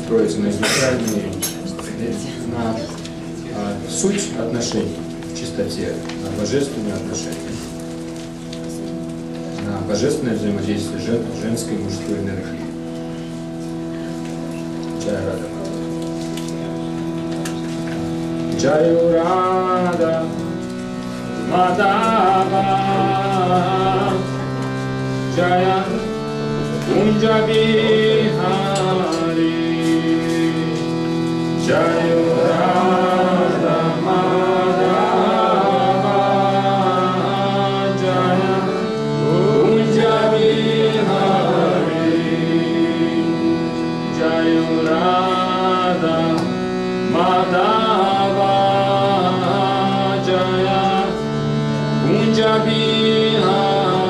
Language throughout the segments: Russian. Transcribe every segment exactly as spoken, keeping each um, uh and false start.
строится на изначальной, на а, суть отношений в чистоте, на божественные отношения, на божественное взаимодействие жен, женской и мужской энергии. Джая Рада. Джая Рада Мадава Джая Kunja Bihari Jaya Radha Madhava Jaya Kunja Bihari Jaya Radha Madhava Jaya Kunja Bihari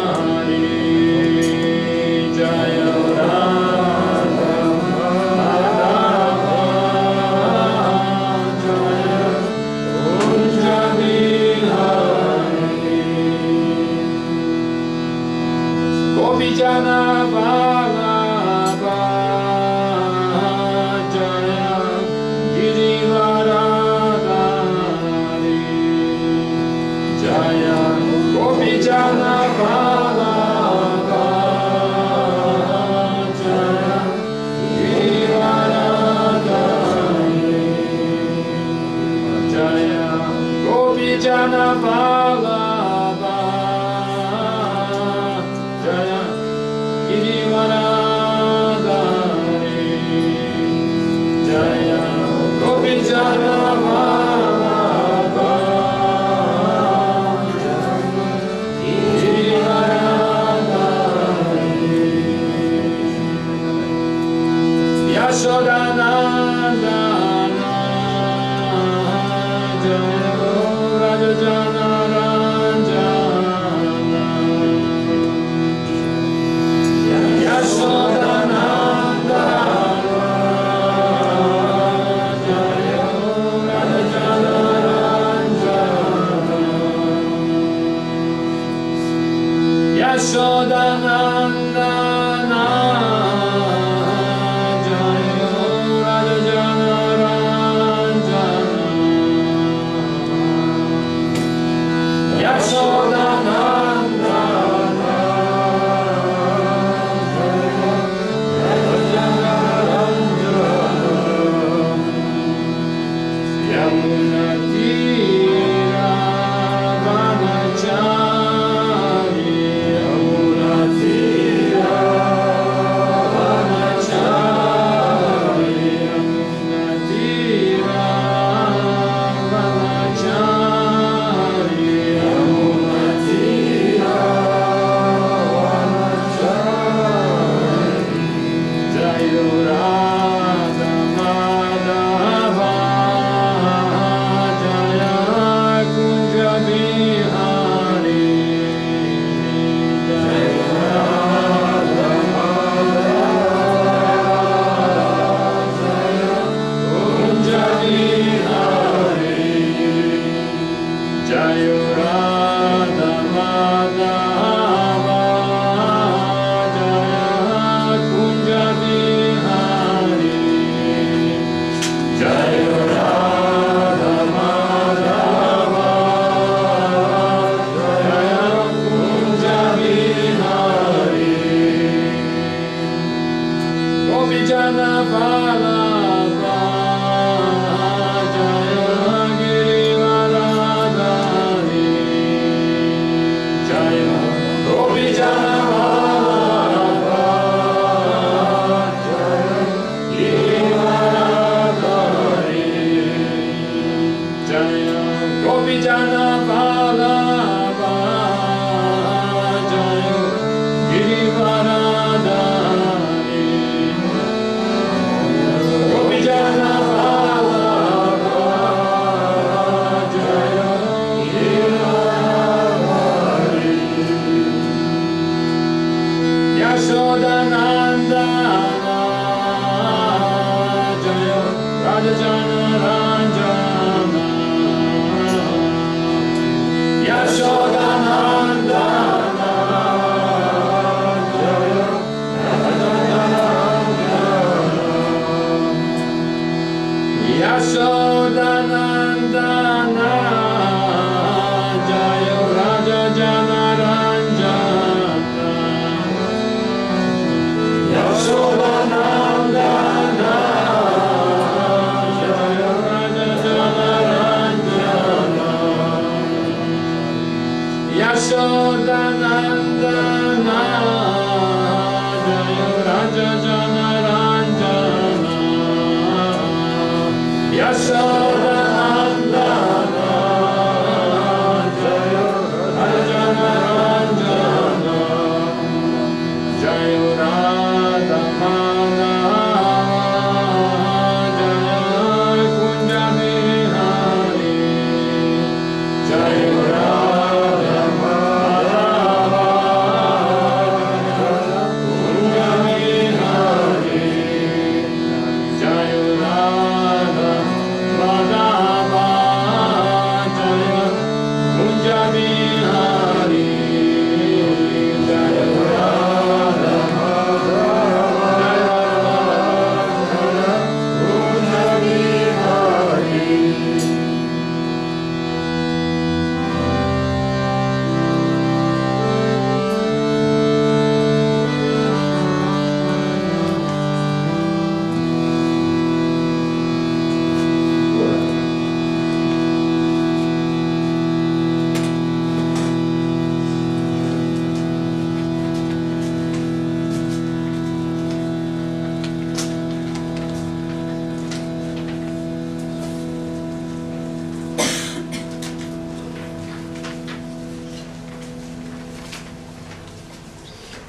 Jana Vallabha Jaya Girivaradhari Jaya Gopi Jana Vallabha Jaya Girivaradhari Jaya Gopi Jana Vallabha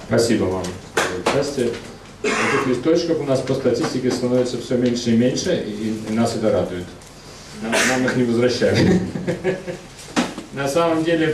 Спасибо вам за участие. Этих листочков у нас по статистике становится все меньше и меньше, и, и нас это радует. Нам, нам их не возвращают. На самом деле,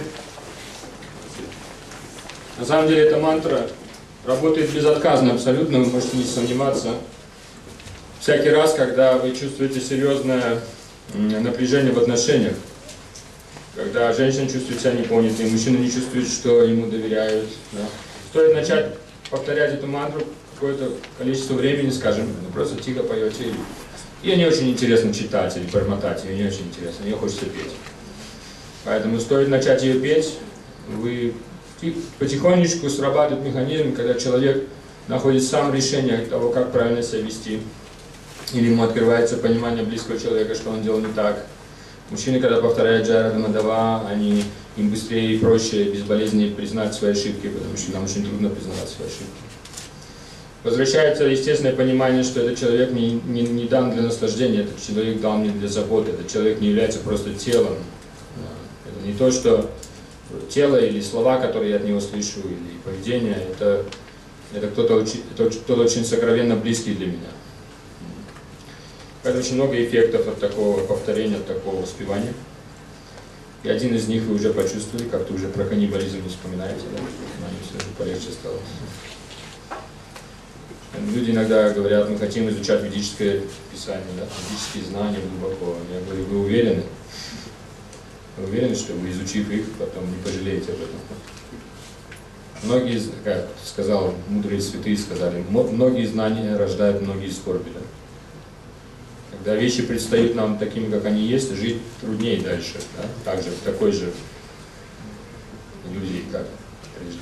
на самом деле эта мантра работает безотказно абсолютно, вы можете не сомневаться. Всякий раз, когда вы чувствуете серьезное напряжение в отношениях, когда женщина чувствует себя непонятой, мужчина не чувствует, что ему доверяют, да, стоит начать повторять эту мантру какое-то количество времени, скажем, просто тихо поете. Ее не очень интересно читать или бормотать, ее не очень интересно, ее хочется петь. Поэтому стоит начать ее петь, вы потихонечку срабатывает механизм, когда человек находит сам решение того, как правильно себя вести, или ему открывается понимание близкого человека, что он делал не так. Мужчины, когда повторяют Джайрада Мадава, они им быстрее и проще, безболезненнее признать свои ошибки, потому что нам очень трудно признавать свои ошибки. Возвращается естественное понимание, что этот человек не, не, не дан для наслаждения, этот человек дан не для заботы, этот человек не является просто телом. Это не то, что тело или слова, которые я от него слышу, или поведение, это, это кто-то очень, это кто-то очень сокровенно близкий для меня. Поэтому очень много эффектов от такого повторения, от такого воспевания. И один из них вы уже почувствовали, как-то уже про каннибализм не вспоминаете, да? Нам все же полегче стало. Люди иногда говорят, мы хотим изучать ведическое писание, да? Ведические знания глубоко. Я говорю, вы уверены? Вы уверены, что вы, изучив их, потом не пожалеете об этом? Многие, как сказал, мудрые святые сказали, многие знания рождают многие скорби, да? Когда вещи предстают нам такими, как они есть, жить труднее дальше, да? Также в такой же иллюзии, как прежде.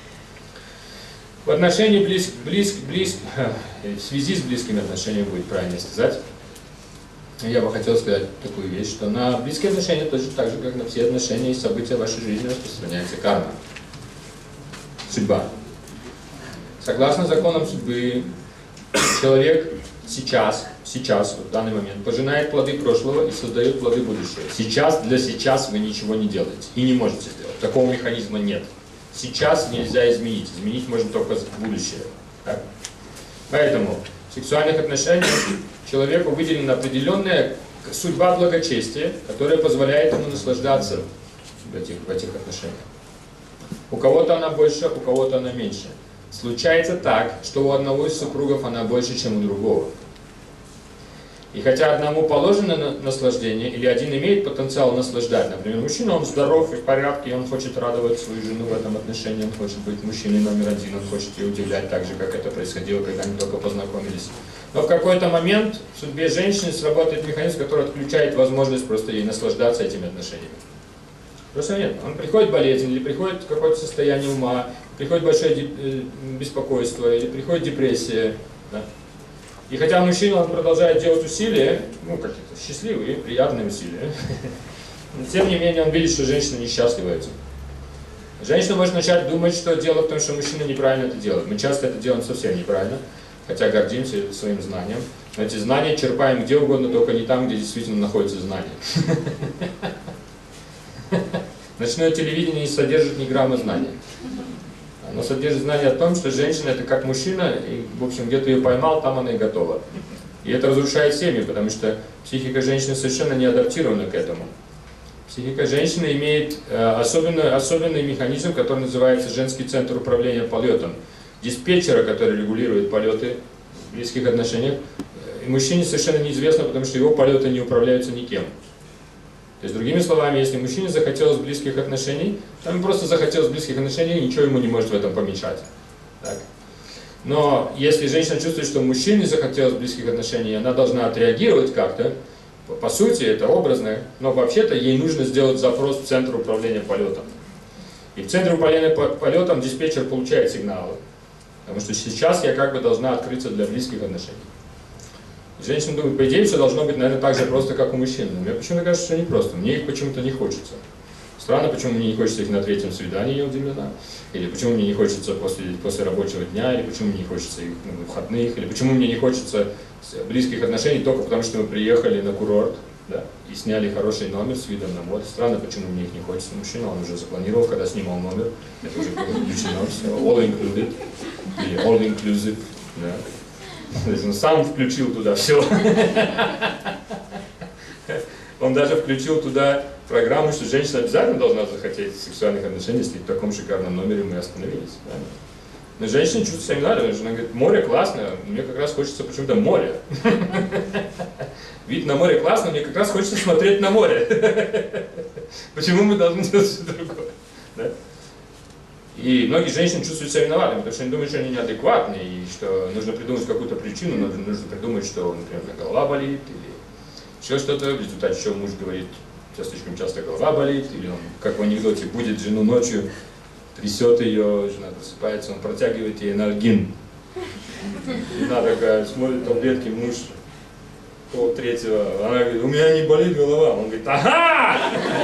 В отношении близк, близк, близк, в связи с близкими отношениями будет правильно сказать, я бы хотел сказать такую вещь, что на близкие отношения точно так же, как на все отношения и события в вашей жизни распространяется карма, судьба. Согласно законам судьбы, человек сейчас, сейчас, в данный момент, пожинает плоды прошлого и создает плоды будущего. Сейчас, для сейчас вы ничего не делаете и не можете сделать. Такого механизма нет. Сейчас нельзя изменить. Изменить можно только будущее. Так? Поэтому в сексуальных отношениях человеку выделена определенная судьба благочестия, которая позволяет ему наслаждаться в этих, в этих отношениях. У кого-то она больше, у кого-то она меньше. Случается так, что у одного из супругов она больше, чем у другого. И хотя одному положено наслаждение, или один имеет потенциал наслаждать, например, мужчина, он здоров и в порядке, и он хочет радовать свою жену в этом отношении, он хочет быть мужчиной номер один, он хочет ее удивлять так же, как это происходило, когда они только познакомились. Но в какой-то момент в судьбе женщины сработает механизм, который отключает возможность просто ей наслаждаться этими отношениями. Просто нет. Он приходит болезнь, или приходит какое-то состояние ума, приходит большое беспокойство, или приходит депрессия. Да? И хотя мужчина он продолжает делать усилия, ну какие-то счастливые, приятные усилия, но тем не менее он видит, что женщина несчастлива этим. Женщина может начать думать, что дело в том, что мужчина неправильно это делает. Мы часто это делаем совсем неправильно, хотя гордимся своим знанием. Но эти знания черпаем где угодно, только не там, где действительно находится знание. Ночное телевидение не содержит ни грамма знания. Оно содержит знание о том, что женщина это как мужчина, и, в общем, где-то ее поймал, там она и готова. И это разрушает семьи, потому что психика женщины совершенно не адаптирована к этому. Психика женщины имеет э, особенный, особенный механизм, который называется женский центр управления полетом. Диспетчера, который регулирует полеты в близких отношениях, и мужчине совершенно неизвестно, потому что его полеты не управляются никем. То есть, другими словами, если мужчине захотелось близких отношений, то ему просто захотелось близких отношений, и ничего ему не может в этом помешать. Так? Но если женщина чувствует, что мужчине захотелось близких отношений, она должна отреагировать как-то, по, по сути, это образно, но вообще-то ей нужно сделать запрос в Центр управления полетом. И в Центре управления полетом диспетчер получает сигналы, потому что сейчас я как бы должна открыться для близких отношений. Женщина думает, по идее, все должно быть, наверное, так же просто, как у мужчин. Но мне почему-то кажется, что не просто. Мне их почему-то не хочется. Странно, почему мне не хочется их на третьем свидании, я удивлена. Или почему мне не хочется после, после рабочего дня, или почему мне не хочется их на выходных, или почему мне не хочется близких отношений только потому, что мы приехали на курорт. да, и сняли хороший номер с видом на море. Странно, почему мне их не хочется мужчина, он уже запланировал, когда снимал номер, это уже было включено, все, all included, или all inclusive, да. То есть он сам включил туда все. Он даже включил туда программу, что женщина обязательно должна захотеть сексуальных отношений, если в таком шикарном номере мы остановились. Да? Но женщина чувствует себя не надо, потому что она говорит, море классно, мне как раз хочется почему-то море. Вид на море классно, мне как раз хочется смотреть на море. Почему мы должны делать что-то другое? Да? И многие женщины чувствуют себя виноватыми, потому что они думают, что они неадекватны, и что нужно придумать какую-то причину, нужно, нужно придумать, что, например, голова болит, или еще что-то, в результате чего муж говорит, у тебя слишком часто голова болит, или он, как в анекдоте, будет жену ночью, трясет ее, жена просыпается, он протягивает ей анальгин. Жена такая смотрит таблетки, муж пол третьего, она говорит, у меня не болит голова. Он говорит, ага!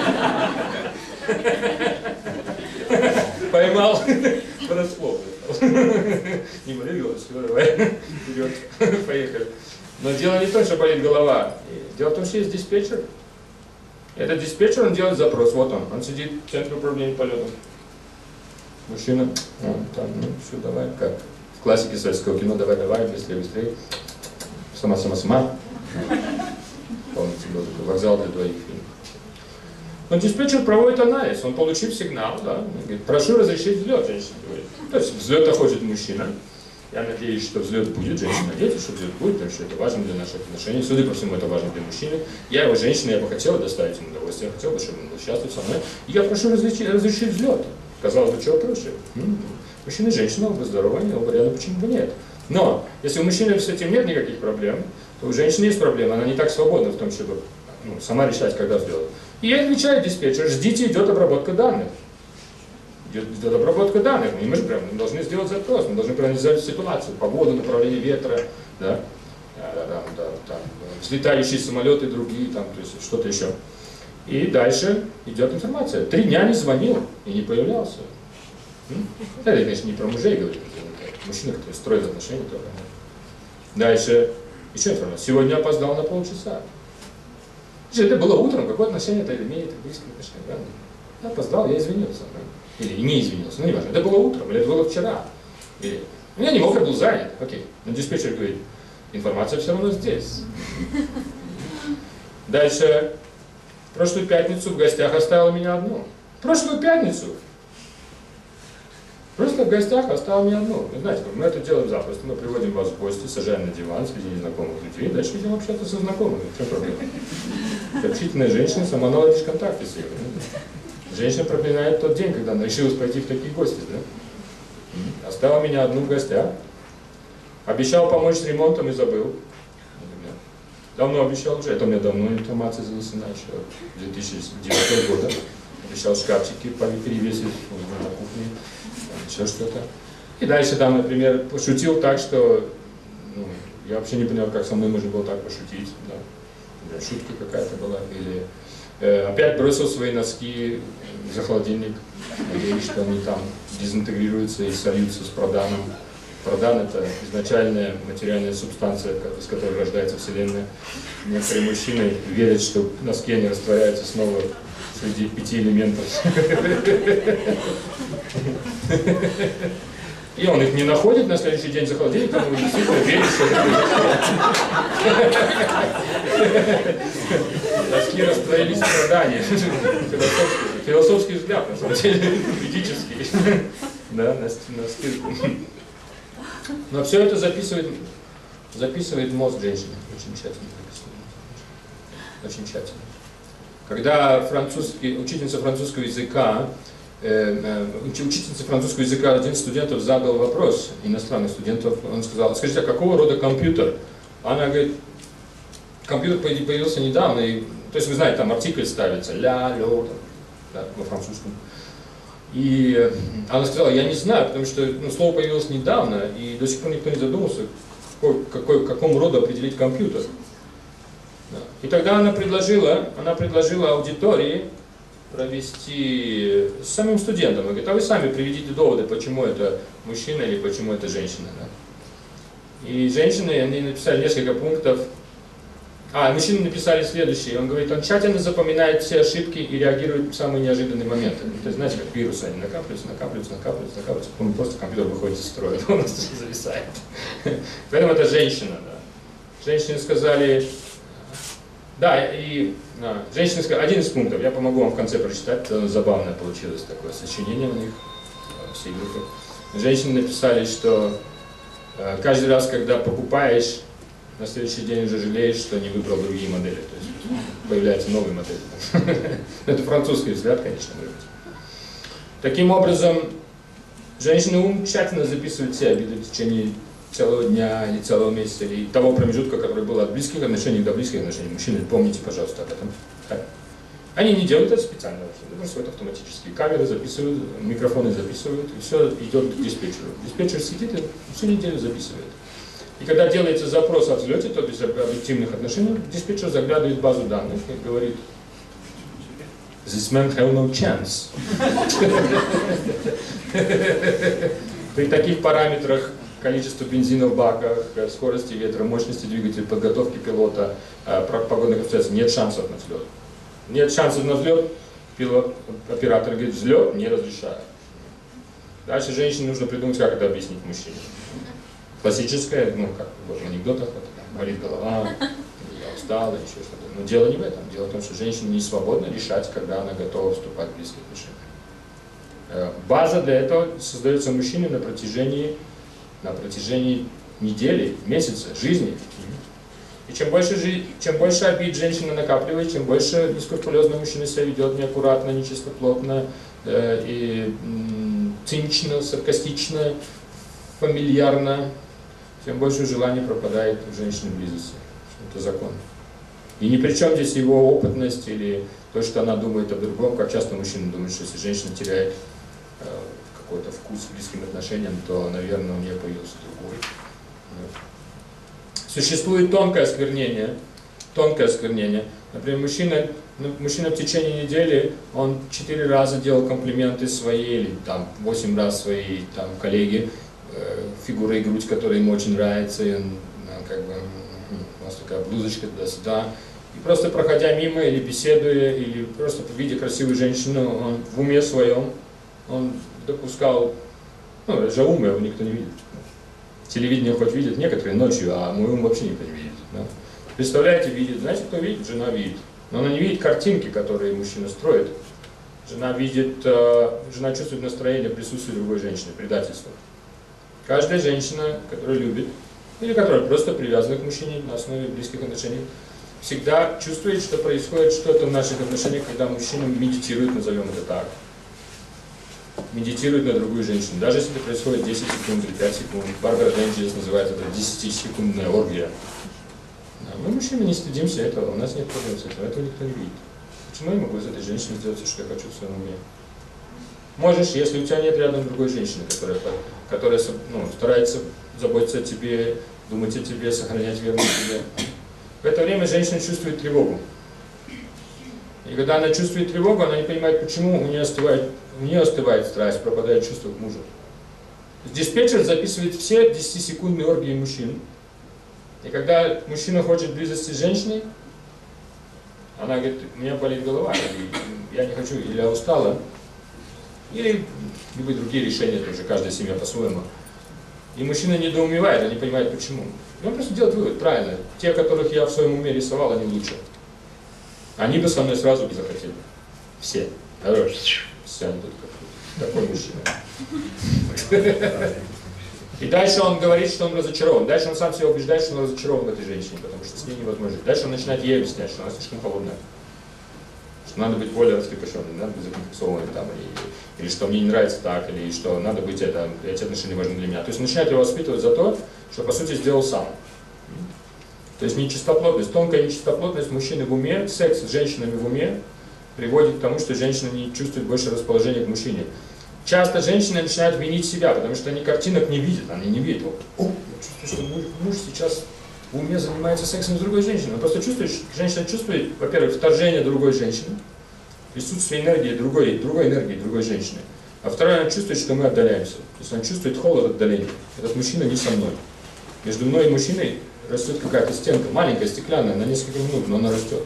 Поймал врасплох. Не болит голова, все, давай, вперед, поехали. Но дело не в том, что болит голова. Дело в том, что есть диспетчер. Этот диспетчер, он делает запрос, вот он, он сидит в центре управления полетом. Мужчина, ну, там, ну, все, давай, как в классике советского кино, давай, давай, быстрее, быстрее. Сама, сама, сама. Помните, был такой вокзал для двоих фильмов. Но диспетчер проводит анализ, он получил сигнал, да, он говорит, прошу разрешить взлет, женщина говорит. То есть взлета хочет мужчина. Я надеюсь, что взлет будет, женщина надеется, что взлет будет, потому что это важно для наших отношений. Судя по всему, это важно для мужчины. Я его женщина, я бы хотела доставить ему удовольствие, я хотела бы, чтобы он был счастлив со мной. И я прошу разрешить, разрешить взлет. Казалось бы, чего проще? Мужчина и женщина, оба здоровы, оба рядом, почему бы нет? Но, если у мужчины с этим нет никаких проблем, то у женщины есть проблема, она не так свободна в том, чтобы ну, сама решать, когда взлет. И ей отвечает диспетчер, ждите, идет обработка данных. Идет, идет обработка данных, и мы же прям мы должны сделать запрос, мы должны проанализировать ситуацию, погоду, направление ветра, да, там, там, там, взлетающие самолеты, другие, там, то есть что-то еще. И дальше идет информация. Три дня не звонил и не появлялся. Это, конечно, не про мужей говорит, это мужчина, который строит отношения только. Дальше еще информация. Сегодня опоздал на полчаса. Это было утром, какое отношение это имеет к близким отношениям, правда? Я опоздал, я извинился. Или не извинился, ну не важно. Это было утром, или это было вчера. Или... Ну, я не мог, я был занят. Окей. Но диспетчер говорит, информация все равно здесь. Дальше. В прошлую пятницу в гостях оставила меня одну. В прошлую пятницу. Просто в гостях оставила меня одну. Вы знаете, мы это делаем запросто. Мы приводим вас в гости, сажаем на диван среди незнакомых людей, дальше идем общаться со знакомыми. В чем проблема? Общительная женщина сама наладишь контакты с ней. Женщина проклинает тот день, когда она решилась пойти в такие гости. Да? Оставила меня одну в гостях. Обещал помочь с ремонтом и забыл. Давно обещал уже, это у меня давно информация занесена, еще две тысячи девятого года. Обещал шкафчики перевесить на кухне, еще что-то. И дальше там, например, пошутил так, что ну, я вообще не понял, как со мной можно было так пошутить. Да. Шутка какая-то была. Или э, опять бросил свои носки за холодильник, надеюсь, что они там дезинтегрируются и сольются с проданом. Продан – это изначальная материальная субстанция, из которой рождается Вселенная. Некоторые мужчины верят, что носки они растворяются снова среди пяти элементов. И он их не находит на следующий день за холодильником, он действительно верит, что это носки растворились в продании. Философский, философский взгляд, на самом деле, ведический. Да, на стирку. Но все это записывает, записывает мозг женщины, очень тщательно записывает. Очень тщательно. Когда французский, учительница французского языка, э, учительница французского языка, один из студентов задал вопрос, иностранных студентов, он сказал, скажите, а какого рода компьютер? Она говорит, компьютер появился недавно, и, то есть вы знаете, там артикль ставится, ля, лё, да, во французском. И она сказала, я не знаю, потому что ну, слово появилось недавно, и до сих пор никто не задумался, какой, какой, какому роду определить компьютер. Да. И тогда она предложила, она предложила аудитории провести с самим студентом. Она говорит, а вы сами приведите доводы, почему это мужчина или почему это женщина. Да. И женщины, они написали несколько пунктов, А, мужчины написали следующее. Он говорит, он тщательно запоминает все ошибки и реагирует в самые неожиданные моменты. То есть, знаете, как вирусы, они накапливаются, накапливаются, накапливаются, накапливаются, потом просто компьютер выходит из строя, он у нас зависает. Поэтому это женщина, да. Женщины сказали, да, и а, женщины сказали, один из пунктов, я помогу вам в конце прочитать, это забавное получилось такое сочинение у них, всей группы. Женщины написали, что э, каждый раз, когда покупаешь, на следующий день уже жалеешь, что не выбрал другие модели. То есть появляются новые модели. Это французский взгляд, конечно, может быть. Таким образом, женщины ум тщательно записывают все обиды в течение целого дня или целого месяца, или того промежутка, который был от близких отношений до близких отношений. Мужчины, помните, пожалуйста, об этом. Так. Они не делают это специально, это происходит автоматически. Камеры записывают, микрофоны записывают, и все идет к диспетчеру. Диспетчер сидит и всю неделю записывает. И когда делается запрос о взлете, то есть об объективных отношениях, диспетчер заглядывает в базу данных и говорит: "This man have no chance". При таких параметрах, количество бензина в баках, скорости ветра, мощности двигателя, подготовки пилота, погодных обстоятельств, нет шансов на взлет. Нет шансов на взлет, пилот, оператор говорит: взлет не разрешаю. Дальше женщине нужно придумать, как это объяснить мужчине. Классическое, ну как вот в анекдотах, вот, болит голова, я устала, еще что-то. Но дело не в этом. Дело в том, что женщина не свободна решать, когда она готова вступать в близкие отношения. База для этого создается мужчиной на протяжении, на протяжении недели, месяца, жизни. И чем больше, чем больше обид женщина накапливает, чем больше нескрупулезно мужчина себя ведет, неаккуратно, нечистоплотно, э, и м, цинично, саркастично, фамильярно, тем больше желание пропадает у женщины близости. Это закон. И ни при чем здесь его опытность или то, что она думает о другом, как часто мужчина думает, что если женщина теряет э, какой-то вкус к близким отношениям, то, наверное, у нее появился другой. Существует тонкое осквернение, тонкое осквернение. Например, мужчина, ну, мужчина в течение недели, он четыре раза делал комплименты своей, или там восемь раз своей там, коллеге, э, фигура и грудь, которая ему очень нравится, и он, ну, как бы, у нас такая блузочка туда-сюда. И просто проходя мимо, или беседуя, или просто видя красивую женщину, он в уме своем, он допускал, ну, же ум его никто не видит. Телевидение хоть видит некоторые ночью, а мой ум вообще никто не видит. Да? Представляете, видит, знаете, кто видит? Жена видит. Но она не видит картинки, которые мужчина строит. Жена видит, э, жена чувствует настроение присутствия другой женщины, предательство. Каждая женщина, которая любит, или которая просто привязана к мужчине на основе близких отношений, всегда чувствует, что происходит что-то в наших отношениях, когда мужчина медитирует, назовем это так. Медитирует на другую женщину. Даже если это происходит десять секунд или пять секунд. Барбара Денджес называет это десятисекундная оргия. Мы, мужчины, не стыдимся этого, у нас нет проблем с этим, этого никто не видит. Почему я могу из этой женщины сделать все, что я хочу в своем уме? Можешь, если у тебя нет рядом другой женщины, которая, которая ну, старается заботиться о тебе, думать о тебе, сохранять верность тебе. В это время женщина чувствует тревогу. И когда она чувствует тревогу, она не понимает, почему у нее остывает, у нее остывает страсть, пропадает чувство к мужу. Диспетчер записывает все десятисекундные оргии мужчин. И когда мужчина хочет близости с женщиной, она говорит: у меня болит голова, или я не хочу, или я устала, или любые другие решения тоже, каждая семья по-своему. И мужчина недоумевает, он не понимает почему. И он просто делает вывод: правильно, те, которых я в своем уме рисовал, они лучше. Они бы со мной сразу бы захотели. Все. Хорош. Все, они тут такой мужчина. И дальше он говорит, что он разочарован. Дальше он сам себя убеждает, что он разочарован в этой женщине, потому что с ней невозможно жить. Дальше он начинает ей объяснять, что она слишком холодная. Что надо быть более раскрепощенным, надо быть закомплексованным, там, или, или что мне не нравится так, или что надо быть это, эти отношения важны для меня. То есть он начинает его воспитывать за то, что по сути сделал сам. То есть нечистоплотность, тонкая нечистоплотность мужчины в уме, секс с женщинами в уме приводит к тому, что женщина не чувствует больше расположения к мужчине. Часто женщины начинают винить себя, потому что они картинок не видят, они не видят. О, я чувствую, что муж, муж сейчас в уме занимается сексом с другой женщиной. Он просто чувствует, женщина чувствует, во-первых, вторжение другой женщины, присутствие энергии другой, другой энергии другой женщины. А второе, она чувствует, что мы отдаляемся. То есть она чувствует холод отдаления. Этот мужчина не со мной. Между мной и мужчиной растет какая-то стенка, маленькая, стеклянная, на несколько минут, но она растет.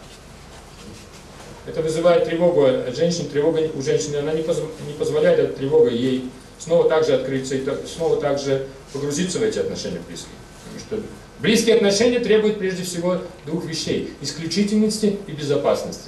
Это вызывает тревогу от женщин, тревога у женщины, она не, позв... не позволяет, эта тревога ей снова также открыться и снова также погрузиться в эти отношения близкие. Потому что близкие отношения требуют прежде всего двух вещей: исключительности и безопасности.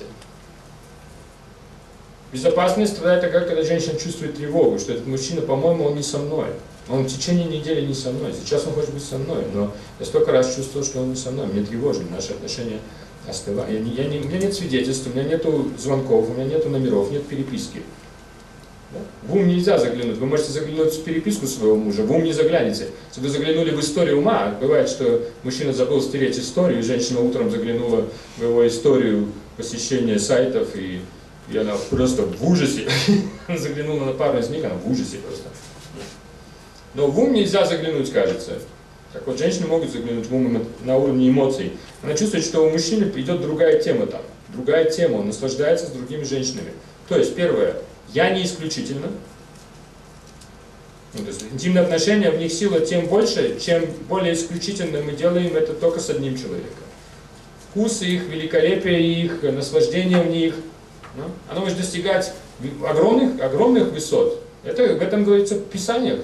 Безопасность страдает тогда, когда женщина чувствует тревогу, что этот мужчина, по-моему, он не со мной. Он в течение недели не со мной. Сейчас он хочет быть со мной, но я столько раз чувствовал, что он не со мной. Мне тревожно, наши отношения остывают. Я не, я не, у меня нет свидетельств, у меня нет звонков, у меня нет номеров, нет переписки. Да? В ум нельзя заглянуть. Вы можете заглянуть в переписку своего мужа, в ум не заглянете. Если вы заглянули в историю ума, бывает, что мужчина забыл стереть историю, и женщина утром заглянула в его историю посещения сайтов, и, и она просто в ужасе. Она заглянула на пару из них, она в ужасе просто. Но в ум нельзя заглянуть, кажется. Так вот, женщины могут заглянуть в ум на уровне эмоций. Она чувствует, что у мужчины идет другая тема там. Другая тема, он наслаждается с другими женщинами. То есть, первое, я не исключительно. Ну, то есть, интимные отношения, в них сила тем больше, чем более исключительно мы делаем это только с одним человеком. Вкус их, великолепие их, наслаждение в них, ну, оно может достигать огромных, огромных высот. Это, об этом говорится в Писаниях.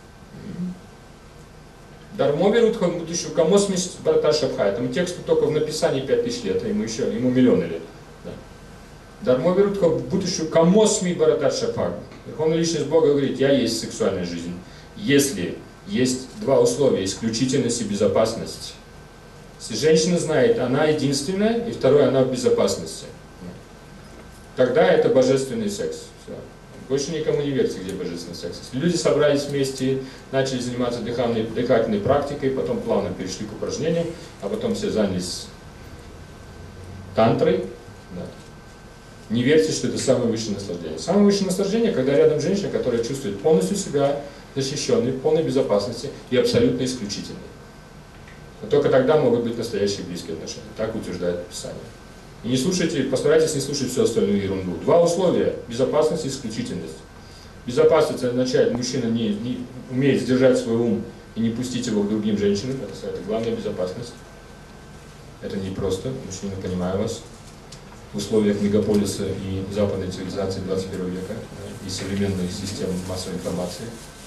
Дармовер будущего камосмис Бхарата Шабха. Этому тексту только в написании пять тысяч лет, а ему еще, ему миллионы лет. Дармовер будущего камосми Бхарата Шабха. Верховная личность Бога говорит: я есть сексуальная жизнь. Если есть два условия: исключительность и безопасность. Если женщина знает, она единственная, и второе, она в безопасности, тогда это божественный секс. Все. Больше никому не верьте, где божественный секс. Если люди собрались вместе, начали заниматься дыхательной, дыхательной практикой, потом плавно перешли к упражнениям, а потом все занялись тантрой, да. Не верьте, что это самое высшее наслаждение. Самое высшее наслаждение, когда рядом женщина, которая чувствует полностью себя защищенной, в полной безопасности и абсолютно исключительной. Но только тогда могут быть настоящие близкие отношения. Так утверждает Писание. И не слушайте, постарайтесь не слушать всю остальную ерунду. Два условия: безопасность и исключительность. Безопасность означает, мужчина не, не умеет сдержать свой ум и не пустить его к другим женщинам. Это, это главная безопасность. Это не просто, мужчина, понимаю вас. В условиях мегаполиса и западной цивилизации двадцать первого века, да, и современных систем массовой информации.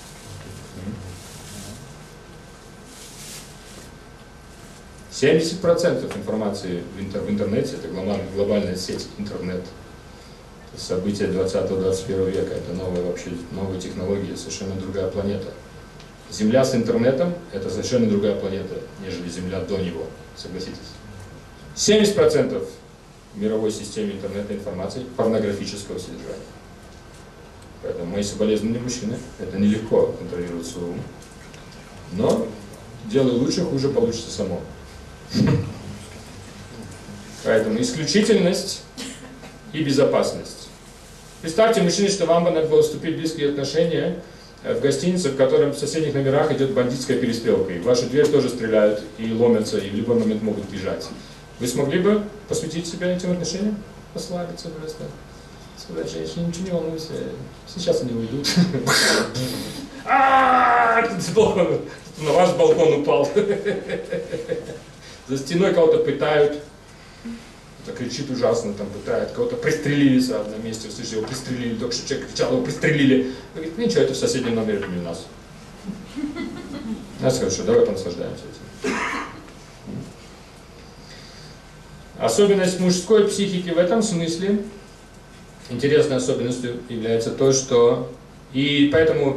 семьдесят процентов информации в, интер, в интернете, это глобальная, глобальная сеть интернет. Это события двадцатого-двадцать первого века, это новая, вообще, новая технология, совершенно другая планета. Земля с интернетом – это совершенно другая планета, нежели Земля до него, согласитесь. семьдесят процентов в мировой системе интернета информации порнографического содержания. Поэтому мои соболезнования мужчины, это нелегко контролировать свой ум. Но делай лучше, хуже получится само. Поэтому исключительность и безопасность. Представьте, мужчине, что вам бы надо было вступить в близкие отношения в гостинице, в котором в соседних номерах идет бандитская перестрелка, и в вашу дверь тоже стреляют и ломятся, и в любой момент могут бежать. Вы смогли бы посвятить себя этим отношениям? Послабиться просто. Сказать женщине: ничего не волнуйся, сейчас они уйдут. Ааа, на ваш балкон упал. За стеной кого-то пытают. Это кричит ужасно, там пытают. Кого-то пристрелили сразу на месте. Слышите, его пристрелили, только что человек кричал, его пристрелили. Говорит: ничего, это в соседнем номере, это не у нас. Я скажу, что давай понаслаждаемся этим. Особенность мужской психики в этом смысле, интересной особенностью является то, что, и поэтому,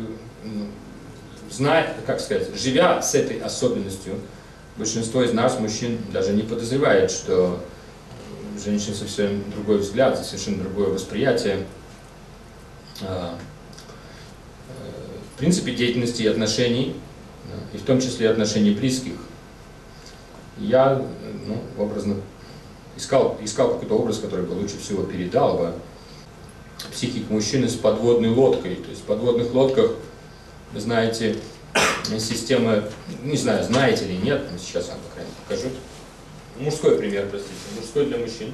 зная, как сказать, живя с этой особенностью, большинство из нас, мужчин, даже не подозревает, что у женщин совсем другой взгляд, совершенно другое восприятие, в принципе, деятельности и отношений, и в том числе отношений близких. Я, ну, образно, искал, искал какой-то образ, который бы лучше всего передал бы психику мужчины с подводной лодкой. То есть в подводных лодках, вы знаете, система, не знаю, знаете или нет, но сейчас вам, по крайней мере, покажу. Мужской пример, простите, мужской для мужчин.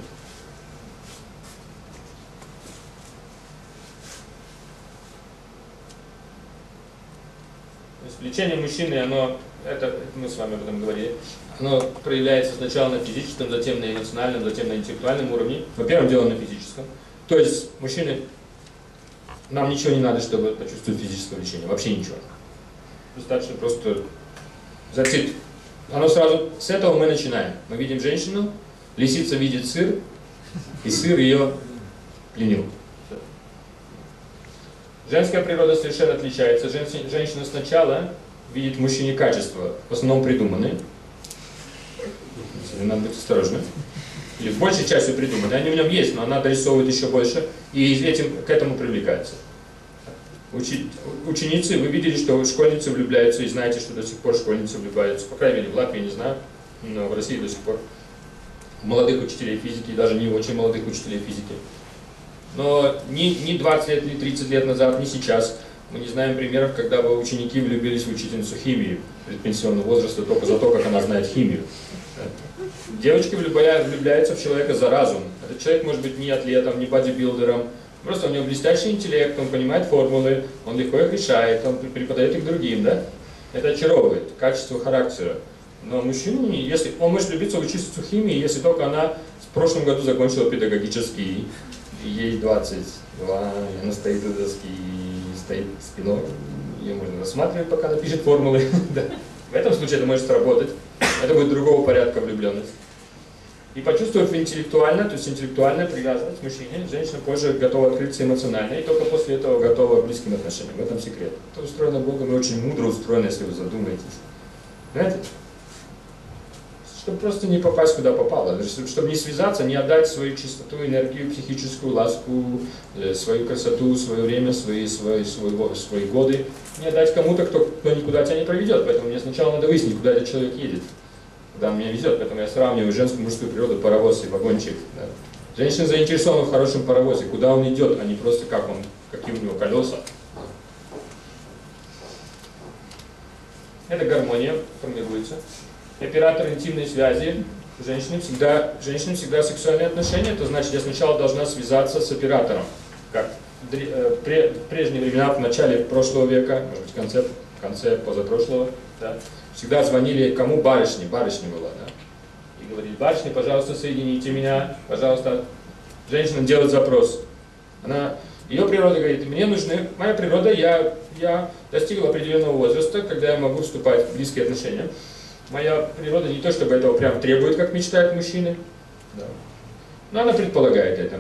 То есть влечение мужчины, оно это, это мы с вами об этом говорили, оно проявляется сначала на физическом, затем на эмоциональном, затем на интеллектуальном уровне. Но первым делом на физическом. То есть, мужчины, нам ничего не надо, чтобы почувствовать физическое влечение. Вообще ничего. Достаточно просто зацепить. Оно сразу, с этого мы начинаем. Мы видим женщину, лисица видит сыр, и сыр ее пленил. Женская природа совершенно отличается. Женщина сначала видит в мужчине качества, в основном придуманные. Надо быть осторожным. Или большей частью придуманные. Они в нем есть, но она дорисовывает еще больше, и этим, к этому привлекается. Учи, ученицы, вы видели, что школьницы влюбляются, и знаете, что до сих пор школьницы влюбляются. По крайней мере, в Латвии не знаю, но в России до сих пор. Молодых учителей физики, даже не очень молодых учителей физики. Но ни, ни двадцать лет, ни тридцать лет назад, ни сейчас мы не знаем примеров, когда бы ученики влюбились в учительницу химии предпенсионного возраста только за то, как она знает химию. Девочки влюбляются в человека за разум. Этот человек может быть не атлетом, не бодибилдером. Просто у него блестящий интеллект, он понимает формулы, он легко их решает, он преподает их другим, да? Это очаровывает, качество характера. Но мужчину, если он может влюбиться в учительницу химии, если только она в прошлом году закончила педагогический, ей двадцать два, и она стоит у доски, стоит спиной, ее можно рассматривать, пока она пишет формулы. В этом случае это может сработать. Это будет другого порядка влюбленность. И почувствовав интеллектуально, то есть интеллектуальная привязанность к мужчине, женщина позже готова открыться эмоционально, и только после этого готова к близким отношениям. В этом секрет. Это устроено Богом и очень мудро устроено, если вы задумаетесь. Понимаете? Чтобы просто не попасть куда попало, чтобы не связаться, не отдать свою чистоту, энергию, психическую ласку, свою красоту, свое время, свои, свои, свои, свои годы, не отдать кому-то, кто, кто никуда тебя не проведет. Поэтому мне сначала надо выяснить, куда этот человек едет. Куда он меня везет, поэтому я сравниваю женскую и мужскую природу, паровоз и вагончик. Да. Женщина заинтересована в хорошем паровозе, куда он идет, а не просто как он, какие у него колеса. Это гармония формируется. Оператор интимной связи. Женщины всегда, женщины всегда сексуальные отношения, это значит, я сначала должна связаться с оператором. Как в прежние времена, в начале прошлого века, может быть, в конце, в конце позапрошлого, да, всегда звонили кому? Барышне, барышня была, да? И говорили: барышня, пожалуйста, соедините меня, пожалуйста. Женщина делает запрос. Она, ее природа говорит: мне нужны, моя природа, я, я достигла определенного возраста, когда я могу вступать в близкие отношения. Моя природа не то, чтобы этого прям требует, как мечтают мужчины, да, но она предполагает это.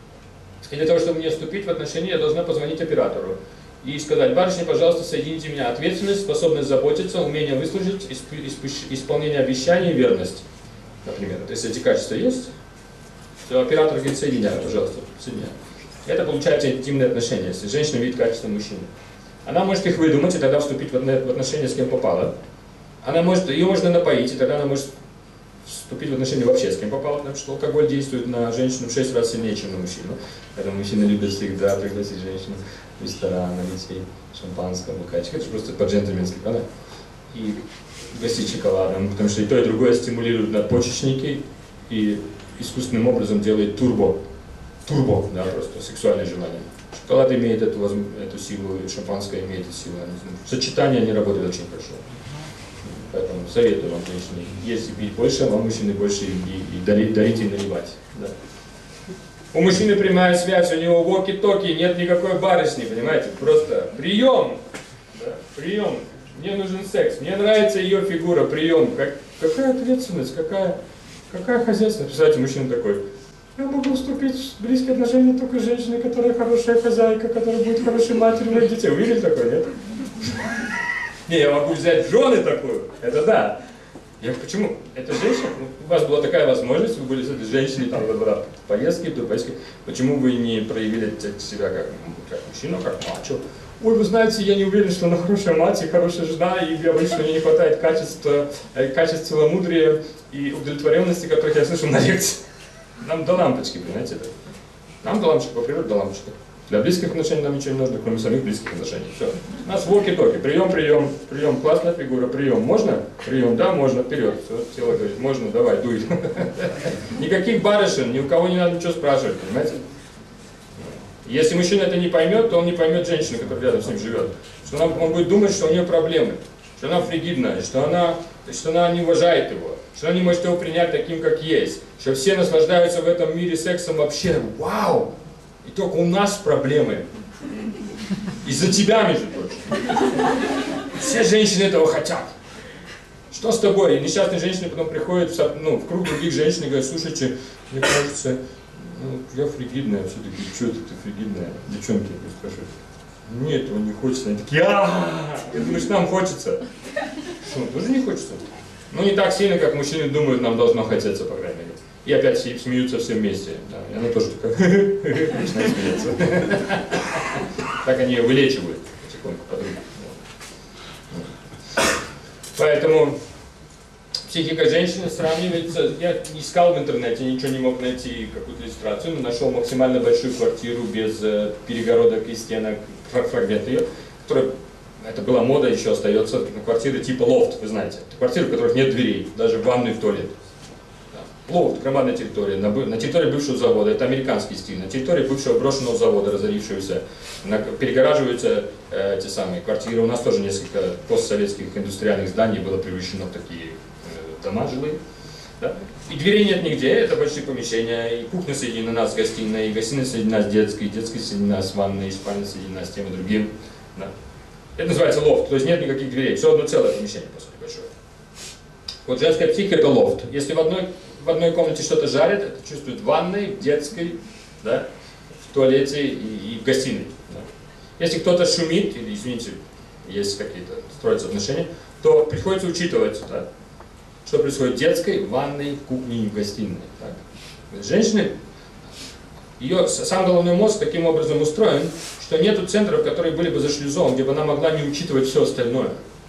И для того, чтобы мне вступить в отношения, я должна позвонить оператору и сказать: барышня, пожалуйста, соедините меня. Ответственность, способность заботиться, умение выслужить, исполнение обещаний, верность, например. То есть эти качества есть, то оператор говорит: соединяй, пожалуйста, соединяй. Это получается интимные отношения, если женщина видит качество мужчины. Она может их выдумать и тогда вступить в отношения с кем попало. Она может, ее можно напоить, и тогда она может вступить в отношения вообще с кем попало, потому что алкоголь действует на женщину в шесть раз сильнее, чем на мужчину. Поэтому мужчины любят всегда пригласить женщину в ресторан, налить ей шампанского, букачка. Это же просто по-джентльменски, правда? И гостить шоколадом, потому что и то, и другое стимулирует надпочечники и искусственным образом делает турбо. Турбо, да, просто сексуальное желание. Шоколад имеет эту, эту силу, и шампанское имеет эту силу. В сочетании они работают очень хорошо. Поэтому советую вам, женщины, если пить больше, вам мужчины больше и, и, и дарить, дарить и наливать. Да. У мужчины прямая связь, у него воки-токи, нет никакой барышни, понимаете? Просто прием, да, прием. Мне нужен секс, мне нравится ее фигура, прием. Как, какая ответственность, какая, какая хозяйственность. Представляете, мужчина такой: я могу вступить в близкие отношения только с женщиной, которая хорошая хозяйка, которая будет хорошей матерью моих детей. Увидели такое, нет? Не, я могу взять в жены такую, это да. Я почему? Это женщина, у вас была такая возможность, вы были с этой женщиной, там, в поездке, в поездке, почему вы не проявили себя как, как мужчину, как мачо? Ой, вы знаете, я не уверен, что она хорошая мать и хорошая жена, и я боюсь, что мне не хватает качества, качества мудрия и удовлетворенности, которых я слышу на лекции. Нам до лампочки, понимаете, это? Нам до лампочки, по природе до лампочки. Для близких отношений нам ничего не нужно, кроме самих близких отношений. Все. У нас воки-токи. Прием, прием, прием, классная фигура, прием. Можно? Прием, да, можно, вперед. Все, тело говорит: можно, давай, дуй. Никаких барышин, ни у кого не надо ничего спрашивать, понимаете? Если мужчина это не поймет, то он не поймет женщину, которая рядом с ним живет. Что он, он будет думать, что у нее проблемы. что она фригидная, что она, что она не уважает его, что она не может его принять таким, как есть, что все наслаждаются в этом мире сексом вообще, вау! И только у нас проблемы. Из-за тебя, между прочим. Все женщины этого хотят. Что с тобой? И несчастные женщины потом приходят в, ну, в круг других женщин и говорят, слушайте, мне кажется, ну, я фригидная, все-таки, что ты, ты фригидная? Девчонки, я спрашиваю. Мне этого не хочется. Они такие, а я думаю, что нам хочется. Что, тоже не хочется? Ну, не так сильно, как мужчины думают, нам должно хотеться, по крайней мере. И опять смеются все вместе. Да, и она тоже такая, начинает смеяться. Так они ее вылечивают потихоньку, подруги. Поэтому психика женщины сравнивается. Я искал в интернете, ничего не мог найти, какую-то иллюстрацию, но нашел максимально большую квартиру без перегородок и стенок, фрагмент ее, которая, это была мода, еще остается, квартиры типа лофт, вы знаете. Это квартиры, в которых нет дверей, даже в ванную, в туалет. Лофт, громадная территория, на, на территории бывшего завода, это американский стиль, на территории бывшего брошенного завода, разорившегося, на, перегораживаются э, те самые квартиры. У нас тоже несколько постсоветских индустриальных зданий было превращено в такие э, дома жилые. Да? И дверей нет нигде, это большие помещения, и кухня соединена с гостиной, и гостиная соединена с детской, и детская соединена с ванной, и спальня соединена с тем и другим. Да? Это называется лофт, то есть нет никаких дверей, все одно целое помещение, по сути, большое. Вот женская психика это лофт. Если в одной в одной комнате что-то жарит, это чувствует в ванной, в детской, да, в туалете и, и в гостиной. Да. Если кто-то шумит, или, извините, есть какие-то, строятся отношения, то приходится учитывать, да, что происходит в детской, в ванной, в кухне и в гостиной. Так. Женщины, ее сам головной мозг таким образом устроен, что нету центров, которые были бы зашлюзованы, где бы она могла не учитывать все остальное.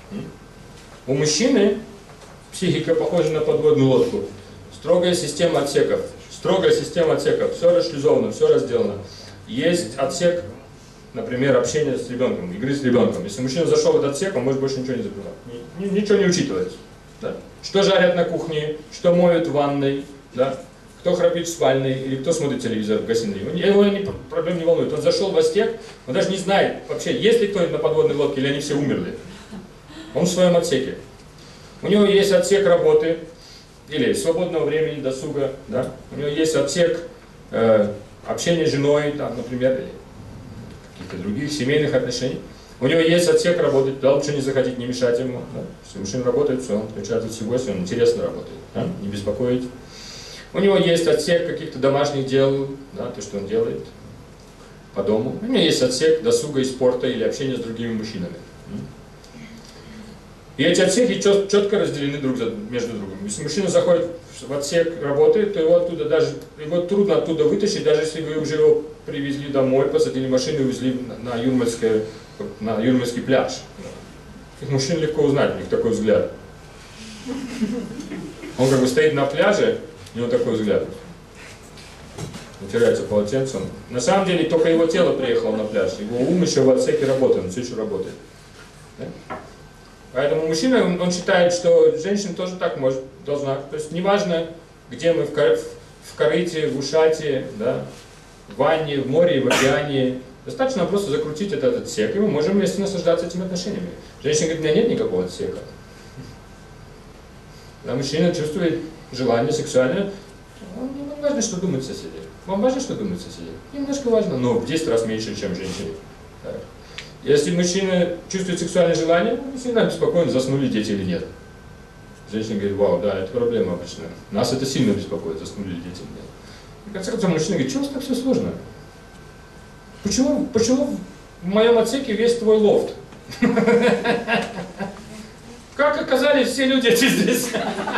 У мужчины психика похожа на подводную лодку. Строгая система отсеков. Строгая система отсеков. Все расшлюзовано, все разделано. Есть отсек, например, общения с ребенком, игры с ребенком. Если мужчина зашел в этот отсек, он может больше ничего не забывать. Ничего не учитывать. Да. Что жарят на кухне, что моют в ванной, да. Кто храпит в спальной, или кто смотрит телевизор в гостиной. Его не, проблем не волнует. Он зашел в отсек, он даже не знает вообще, есть ли кто-нибудь на подводной лодке, или они все умерли. Он в своем отсеке. У него есть отсек работы, или свободного времени, досуга, да? У него есть отсек э, общения с женой, там, например, или каких-то других семейных отношений. У него есть отсек работы, да, лучше не заходить, не мешать ему. Да? Если мужчина работает, все, он включает всего, если он интересно работает, да? Не беспокоить. У него есть отсек каких-то домашних дел, да, то, что он делает по дому. У него есть отсек досуга и спорта или общения с другими мужчинами. И эти отсеки четко разделены друг между другом. Если мужчина заходит в отсек работы, то его оттуда даже его трудно оттуда вытащить, даже если вы уже его привезли домой, посадили в машину и увезли на Юрмальский, на Юрмальский пляж. Их мужчин легко узнать, у них такой взгляд. Он как бы стоит на пляже, у него такой взгляд. Утирается полотенцем. На самом деле только его тело приехало на пляж, его ум еще в отсеке работает, он все еще работает. Да? Поэтому мужчина, он, он считает, что женщина тоже так может, должна. То есть неважно, где мы, в, кор, в корыте, в ушате, да, в ванне, в море, в океане. Достаточно просто закрутить этот отсек, и мы можем вместе наслаждаться этими отношениями. Женщина говорит, у меня нет никакого отсека. А мужчина чувствует желание сексуальное. Вам не важно, что думают соседи. Вам важно, что думают соседи? Немножко важно, но в десять раз меньше, чем женщине. Так. Если мужчина чувствует сексуальное желание, он всегда беспокоен, заснули дети или нет. Женщина говорит, вау, да, это проблема обычно. Нас это сильно беспокоит, заснули ли дети или нет. В конце концов, мужчина говорит, чего у вас так все сложно? Почему, почему в моем отсеке весь твой лофт? Как оказались все люди здесь?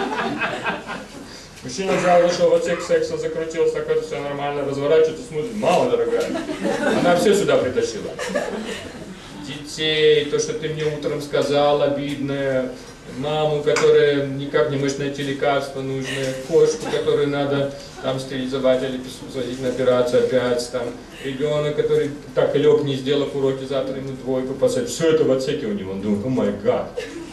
Мужчина взял, вышел в отсек секса, закрутился, так это все нормально, разворачивается, смотрит, мама дорогая, она все сюда притащила. Детей, то, что ты мне утром сказал, обидное, маму, которая никак не может найти лекарство нужное, кошку, которую надо там стерилизовать или посадить на операцию опять, там, ребенок, который так и лег, не сделав уроки, завтра ему двойку посадить. Все это в отсеке у него. Он думает, о май гад.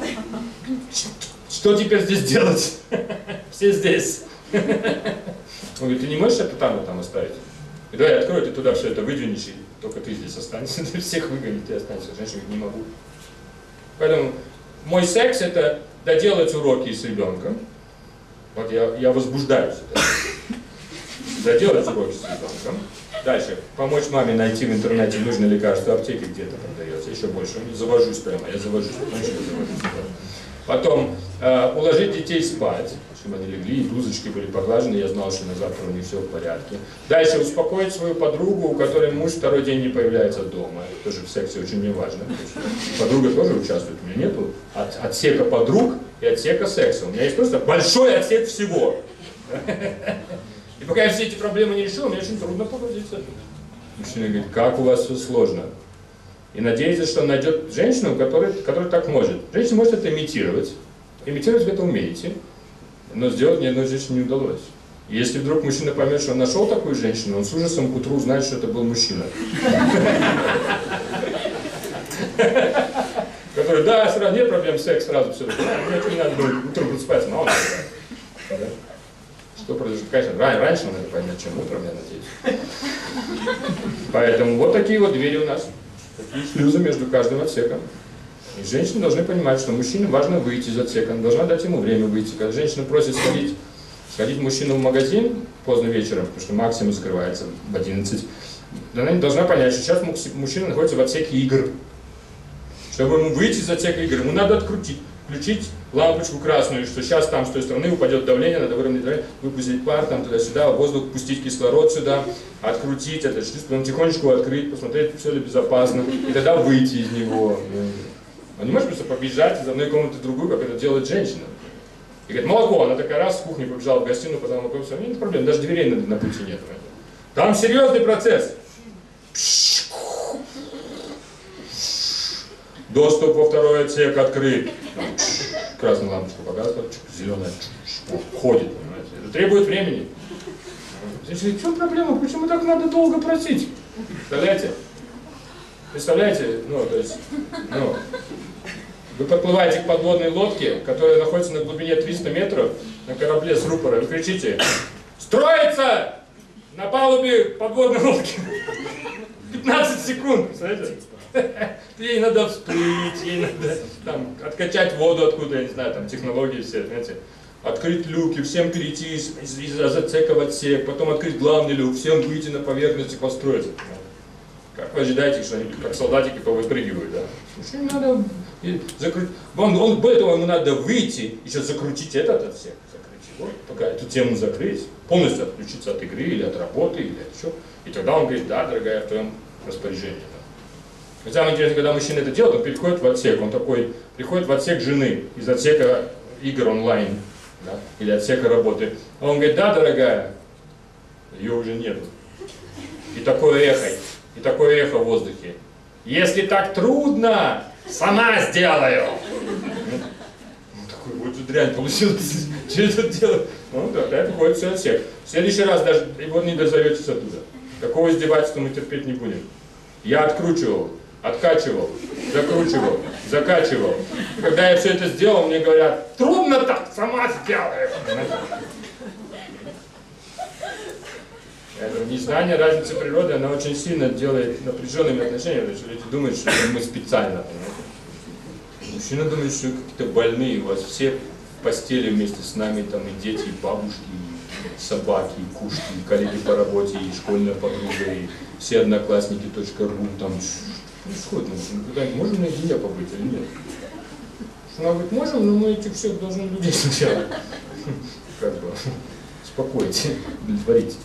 Что теперь здесь делать? Все здесь. Он говорит, ты не можешь это там и там оставить? И давай открой, ты туда все это выдвинешь, и только ты здесь останешься. Ты всех выгонишь, ты останешься. Женщина говорит, не могу. Поэтому мой секс это доделать уроки с ребенком. Вот я, я возбуждаюсь. Доделать уроки с ребенком. Дальше. Помочь маме найти в интернете нужное лекарство, в аптеке где-то продается. Еще больше. Завожусь прямо. Я завожусь. Потом еще завожусь. Потом э, уложить детей спать, чтобы они легли, и блузочки были поглажены, я знал, что на завтра у них все в порядке. Дальше успокоить свою подругу, у которой муж второй день не появляется дома. Это тоже в сексе очень неважно. Подруга тоже участвует. У меня нету от, отсека подруг и отсека секса. У меня есть просто большой отсек всего. И пока я все эти проблемы не решил, мне очень трудно погрузиться. Мужчина говорит, как у вас все сложно. И надеется, что он найдет женщину, которая, которая так может. Женщина может это имитировать. Имитировать вы это умеете, но сделать ни одной женщине не удалось. И если вдруг мужчина поймет, что он нашел такую женщину, он с ужасом к утру узнает, что это был мужчина. Который, да, сразу нет проблем, секс сразу все. Мне не надо было утром просыпаться, но он что произошло? Конечно, раньше он это поймет, чем утром, я надеюсь. Поэтому вот такие вот двери у нас. Такие шлюзы между каждым отсеком. И женщины должны понимать, что мужчине важно выйти из отсека, она должна дать ему время выйти. Когда женщина просит сходить, сходить мужчину в магазин поздно вечером, потому что максимум закрывается в одиннадцать, она должна понять, что сейчас мужчина находится в отсеке игр. Чтобы ему выйти из отсека игр, ему надо открутить, включить лампочку красную, что сейчас там с той стороны упадет давление, надо выровнять давление, выпустить пар там туда-сюда, воздух, пустить кислород сюда, открутить этот шлюз, потом тихонечко открыть, посмотреть, все ли безопасно, и тогда выйти из него. Он не может просто побежать из одной комнаты в другую, как это делает женщина. И говорит, молоко, она такая раз с кухни побежала в гостиную, потом молоко, все, нет проблем, даже дверей на, на пути нет. Там серьезный процесс. Доступ во второй отсек открыт. Красная лампочка погасла, зеленая ходит, понимаете. Это требует времени. Значит, в чем проблема? Почему так надо долго просить? Представляете? Представляете? Ну, то есть, ну, вы подплываете к подводной лодке, которая находится на глубине триста метров, на корабле с рупора, вы кричите: «Строится на палубе подводной лодки!» пятнадцать секунд, представляете? Ей надо всплыть, ей надо там, откачать воду откуда, я не знаю, там технологии все, знаете, открыть люки, всем перейти из, из, из отсека в отсек, потом открыть главный люк, всем выйти на поверхность и построиться. Как вы ожидаете, что они как солдатики повыпрыгивают, да? Мужчине надо закрыть, он, он, до этого ему надо выйти, еще закрутить этот отсек, закрыть его, пока эту тему закрыть, полностью отключиться от игры или от работы, или от чего. И тогда он говорит, да, дорогая, в твоем распоряжении. И самое интересное, когда мужчина это делает, он переходит в отсек, он такой, приходит в отсек жены, из отсека игр онлайн, да, или отсека работы. А он говорит, да, дорогая, ее уже нету. И такое эхо, и такое эхо в воздухе. Если так трудно, сама сделаю. Ну, такой, вот дрянь получилось, что это делать? Ну, да, опять выходит все отсек. В следующий раз даже его не дозоветесь оттуда. Такого издевательства мы терпеть не будем. Я откручивал, откачивал, закручивал, закачивал. И когда я все это сделал, мне говорят, трудно так, сама сделаешь. Это незнание разницы природы, она очень сильно делает напряженными отношениями, потому что люди думают, что мы специально. Понимаете? Мужчина думает, что какие-то больные, у вас все в постели вместе с нами, там и дети, и бабушки, и собаки, и кушки, и коллеги по работе, и школьная подруга, и все одноклассники точка ру, там происходит, мы куда-нибудь можем наедине побыть или нет? Что она говорит, можем, но мы этих всех должны людей сначала как бы успокоить, удовлетворить.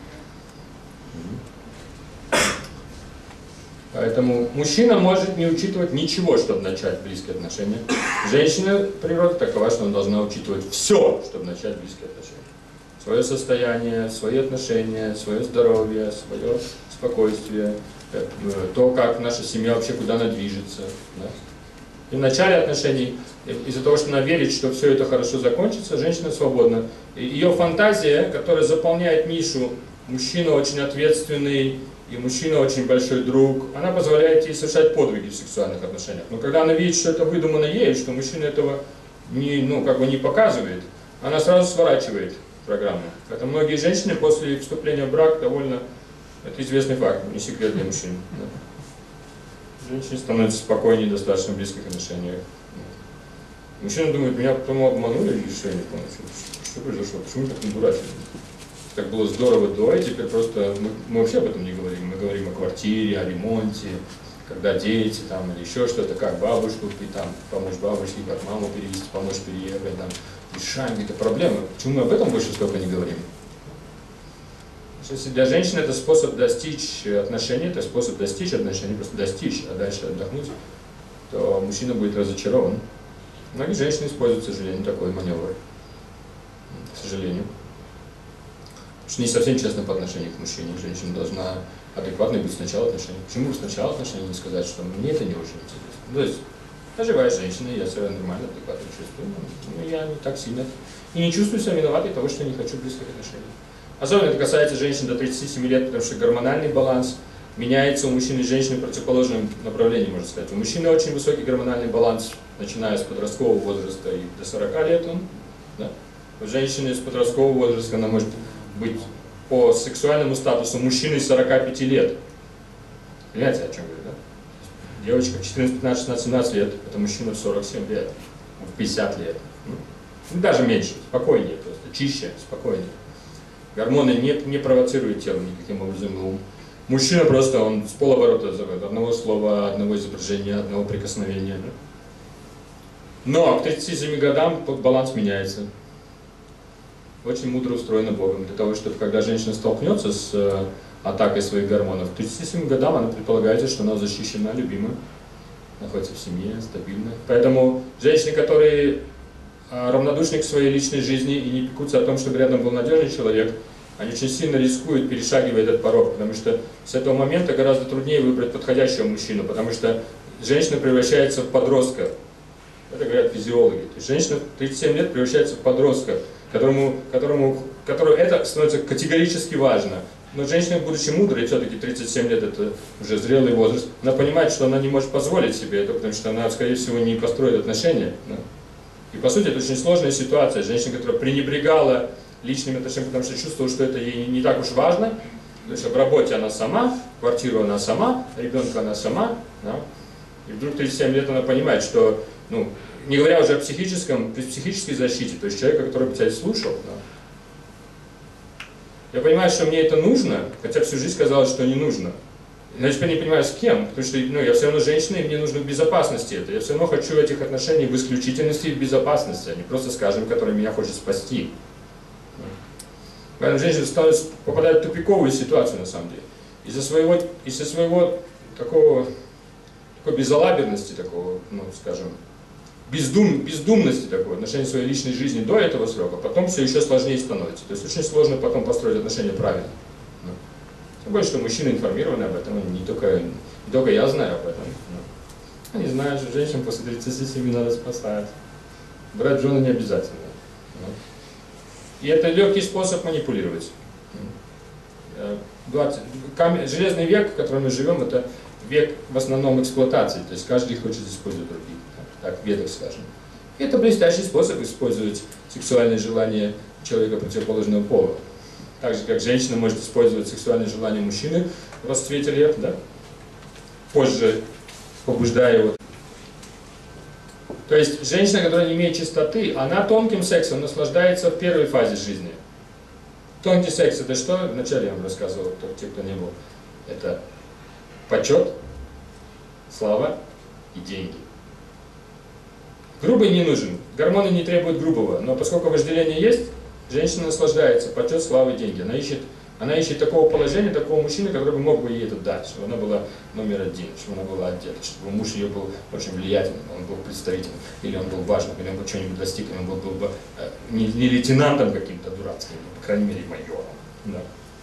Поэтому мужчина может не учитывать ничего, чтобы начать близкие отношения. Женщина природа такова, что она должна учитывать все, чтобы начать близкие отношения. Свое состояние, свои отношения, свое здоровье, свое спокойствие, то, как наша семья вообще, куда она движется. Да? И в начале отношений, из-за того, что она верит, что все это хорошо закончится, женщина свободна. И ее фантазия, которая заполняет нишу мужчина очень ответственный и мужчина очень большой друг, она позволяет ей совершать подвиги в сексуальных отношениях. Но когда она видит, что это выдумано ей, что мужчина этого не, ну, как бы не показывает, она сразу сворачивает программу. Это многие женщины после вступления в брак довольно, это известный факт, не секрет для мужчин. Да. Женщины становятся спокойнее в достаточно близких отношениях. Мужчина думает, меня потом обманули или что, я не понял, что, что произошло, почему так не дурачили? Так было здорово до, и теперь просто, мы, мы вообще об этом не говорим, мы говорим о квартире, о ремонте, когда дети там или еще что-то, как бабушку, и там помочь бабушке, как маму перевести, помочь переехать, там, решаем какие-то проблемы. Почему мы об этом больше столько не говорим? Если для женщины это способ достичь отношений, это способ достичь отношений, просто достичь, а дальше отдохнуть, то мужчина будет разочарован. Многие женщины используют, к сожалению, такой маневр. К сожалению. Потому что не совсем честно по отношению к мужчине. Женщина должна адекватной быть сначала отношений. Почему сначала отношений не сказать, что мне это не очень интересно? То есть, я живая женщина, я себя нормально, адекватно чувствую, но я не так сильно и не чувствую себя виноватой того, что не хочу близких отношений. Особенно это касается женщин до тридцати семи лет, потому что гормональный баланс меняется у мужчин и женщин в противоположном направлении, можно сказать. У мужчины очень высокий гормональный баланс, начиная с подросткового возраста и до сорока лет. Он, да? У женщины с подросткового возраста она может быть по сексуальному статусу мужчины сорока пяти лет. Понимаете, о чем говорю, да? Девочка в четырнадцать, пятнадцать, шестнадцать, семнадцать лет, это мужчина в сорок семь лет, в пятьдесят лет. Ну, даже меньше, спокойнее просто, чище, спокойнее. Гормоны не, не провоцируют тело никаким образом. Мужчина просто, он с полоборота зовет, одного слова, одного изображения, одного прикосновения. Да? Но к тридцати семи годам баланс меняется. Очень мудро устроено Богом, для того, чтобы когда женщина столкнется с э, атакой своих гормонов, к тридцати семи годам она предполагается, что она защищена, любима, находится в семье, стабильна. Поэтому женщины, которые э, равнодушны к своей личной жизни и не пекутся о том, чтобы рядом был надежный человек, они очень сильно рискуют, перешагивая этот порог, потому что с этого момента гораздо труднее выбрать подходящего мужчину, потому что женщина превращается в подростка. Это говорят физиологи. То есть женщина в тридцать семь лет превращается в подростка, которому, которому, которому это становится категорически важно. Но женщина, будучи мудрой, все-таки тридцать семь лет это уже зрелый возраст, она понимает, что она не может позволить себе это, потому что она, скорее всего, не построит отношения. Да? И по сути это очень сложная ситуация. Женщина, которая пренебрегала личными отношениями, потому что чувствовала, что это ей не так уж важно. То есть в работе она сама, квартиру она сама, ребенка она сама. Да? И вдруг в тридцать семь лет она понимает, что, ну, не говоря уже о психическом, психической защите, то есть человека, который бы тебя слушал. Да? Я понимаю, что мне это нужно, хотя всю жизнь казалось, что не нужно. Но я теперь не понимаю, с кем, потому что ну, я все равно женщина, и мне нужно в безопасности это. Я все равно хочу этих отношений в исключительности и в безопасности, а не просто, скажем, который меня хочет спасти. Поэтому женщина становится, попадает в тупиковую ситуацию на самом деле. Из-за своего, из-за своего такого, такой безалаберности, такого, ну, скажем, бездум, бездумности такой, отношения своей личной жизни до этого срока, потом все еще сложнее становится. То есть очень сложно потом построить отношения правильно. Ну. Тем более, что мужчины информированы об этом, не только, не только я знаю об этом. Ну. Они знают, что женщин после тридцати семи надо спасать. Брать жены не обязательно. Ну. И это легкий способ манипулировать. двадцать, камень, железный век, в котором мы живем, это век в основном эксплуатации, то есть каждый хочет использовать других, так, в ведах скажем. И это блестящий способ использовать сексуальное желание человека противоположного пола. Так же, как женщина может использовать сексуальное желание мужчины в расцвете лет, да? Позже побуждая его. То есть женщина, которая не имеет чистоты, она тонким сексом наслаждается в первой фазе жизни. Тонкий секс — это что? Вначале я вам рассказывал, те, кто не был. Это почет, слава и деньги. Грубый не нужен. Гормоны не требуют грубого. Но поскольку вожделение есть, женщина наслаждается. Почет, слава и деньги. Она ищет, она ищет такого положения, такого мужчины, который бы мог бы ей это дать. Чтобы она была номер один, чтобы она была одета, чтобы муж ее был очень влиятельным, он был представителем, или он был важным, или он бы что-нибудь достиг, или он был, был бы э, не, не лейтенантом каким-то дурацким, по крайней мере майором. Да.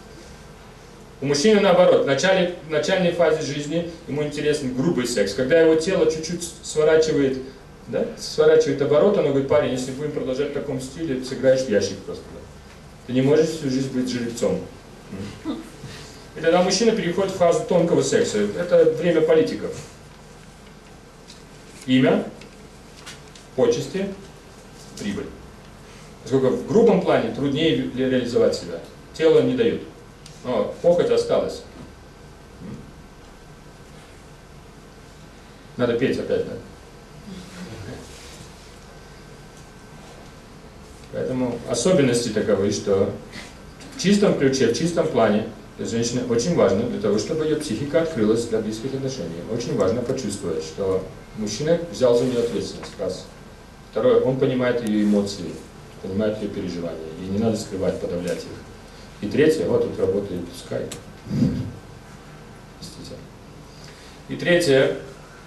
У мужчины наоборот, в, начале, в начальной фазе жизни ему интересен грубый секс. Когда его тело чуть-чуть сворачивает, да, сворачивает оборот, он говорит: парень, если будем продолжать в таком стиле, сыграешь в ящик просто. Да. Ты не можешь всю жизнь быть жеребцом. И тогда мужчина переходит в фазу тонкого секса. Это время политиков. Имя, почести, прибыль. Поскольку в грубом плане труднее реализовать себя. Тело не дают. Но похоть осталась. Надо петь опять, да? Поэтому особенности таковы, что в чистом ключе, в чистом плане для женщины очень важно, для того, чтобы ее психика открылась для близких отношений, очень важно почувствовать, что мужчина взял за нее ответственность, раз. Второе, он понимает ее эмоции, понимает ее переживания, ей не надо скрывать, подавлять их. И третье, вот тут работает скайп. И третье,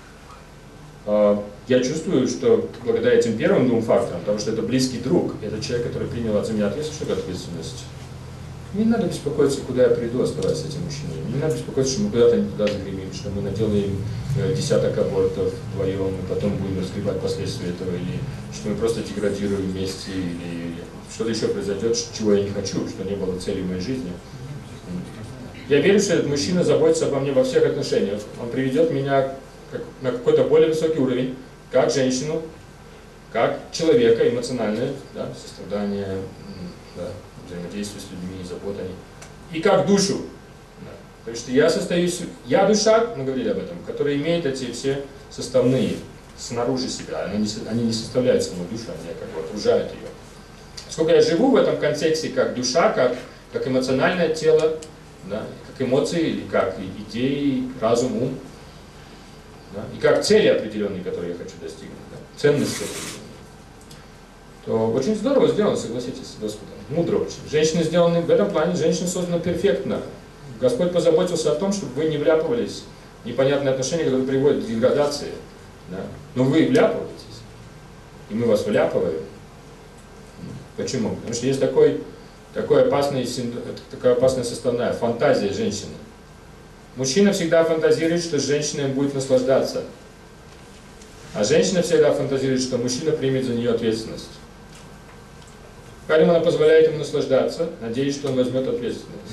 я чувствую, что благодаря этим первым двум факторам, потому что это близкий друг, это человек, который принял за меня ответственность, не надо беспокоиться, куда я приду, оставаясь с этим мужчиной. Не надо беспокоиться, что мы куда-то не туда загремим, что мы наделаем десяток абортов вдвоем, и потом будем разгребать последствия этого, или что мы просто деградируем вместе, или что-то еще произойдет, чего я не хочу, что не было целью моей жизни. Я верю, что этот мужчина заботится обо мне во всех отношениях. Он приведет меня на какой-то более высокий уровень, как женщину, как человека, эмоциональное, да, сострадание, да, взаимодействие с людьми, забота. И как душу. Да. Потому что я состоюсь, я душа, мы говорили об этом, которая имеет эти все составные снаружи себя. Они не, они не составляют саму душу, они как бы окружают ее. Сколько я живу в этом контексте как душа, как, как эмоциональное тело, да, как эмоции, или как идеи, разум, ум, да, и как цели определенные, которые я хочу достигнуть, да, ценности определенные, то очень здорово сделано, согласитесь с Господом. Мудро очень. Женщины сделаны, в этом плане женщина создана перфектно. Господь позаботился о том, чтобы вы не вляпывались в непонятные отношения, которые приводят к деградации. Да? Но вы вляпываетесь, и мы вас вляпываем. Почему? Потому что есть такой, такой опасный, такая опасная составная фантазия женщины. Мужчина всегда фантазирует, что с женщиной будет наслаждаться. А женщина всегда фантазирует, что мужчина примет за нее ответственность. Поэтому она позволяет ему наслаждаться, надеясь, что он возьмет ответственность.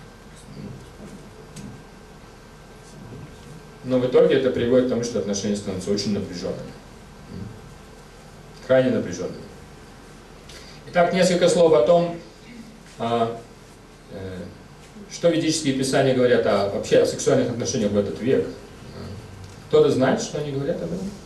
Но в итоге это приводит к тому, что отношения становятся очень напряженными. Крайне напряженными. Итак, несколько слов о том, что ведические писания говорят о, вообще о сексуальных отношениях в этот век. Кто-то знает, что они говорят об этом?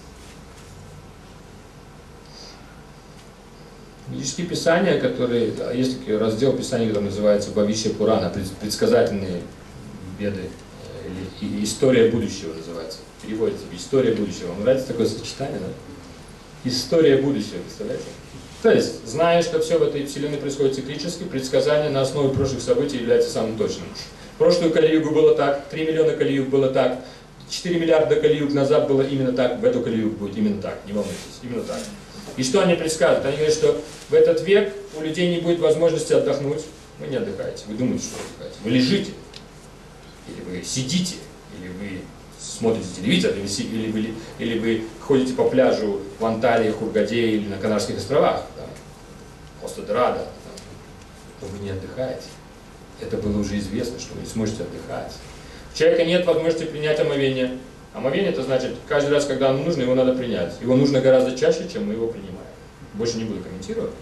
Ведические писания, которые, есть раздел писаний, который называется Бхавишья Пурана, предсказательные веды, или история будущего называется. Переводится история будущего. Вам нравится такое сочетание, да? История будущего, представляете? То есть, зная, что все в этой вселенной происходит циклически, предсказание на основе прошлых событий является самым точным. В прошлую Кали-югу было так, три миллиона Кали-юг было так, четыре миллиарда Кали-юг назад было именно так, в эту Кали-юг будет именно так, не волнуйтесь, именно так. И что они предсказывают? Они говорят, что в этот век у людей не будет возможности отдохнуть. Вы не отдыхаете, вы думаете, что отдыхаете. Вы лежите, или вы сидите, или вы смотрите телевизор, или, или, вы, или вы ходите по пляжу в Анталии, Хургаде или на Канарских островах, да, Коста-Дорадо. Но вы не отдыхаете. Это было уже известно, что вы не сможете отдыхать. У человека нет возможности принять омовение. Омовение — это значит, каждый раз, когда оно нужно, его надо принять. Его нужно гораздо чаще, чем мы его принимаем. Больше не буду комментировать.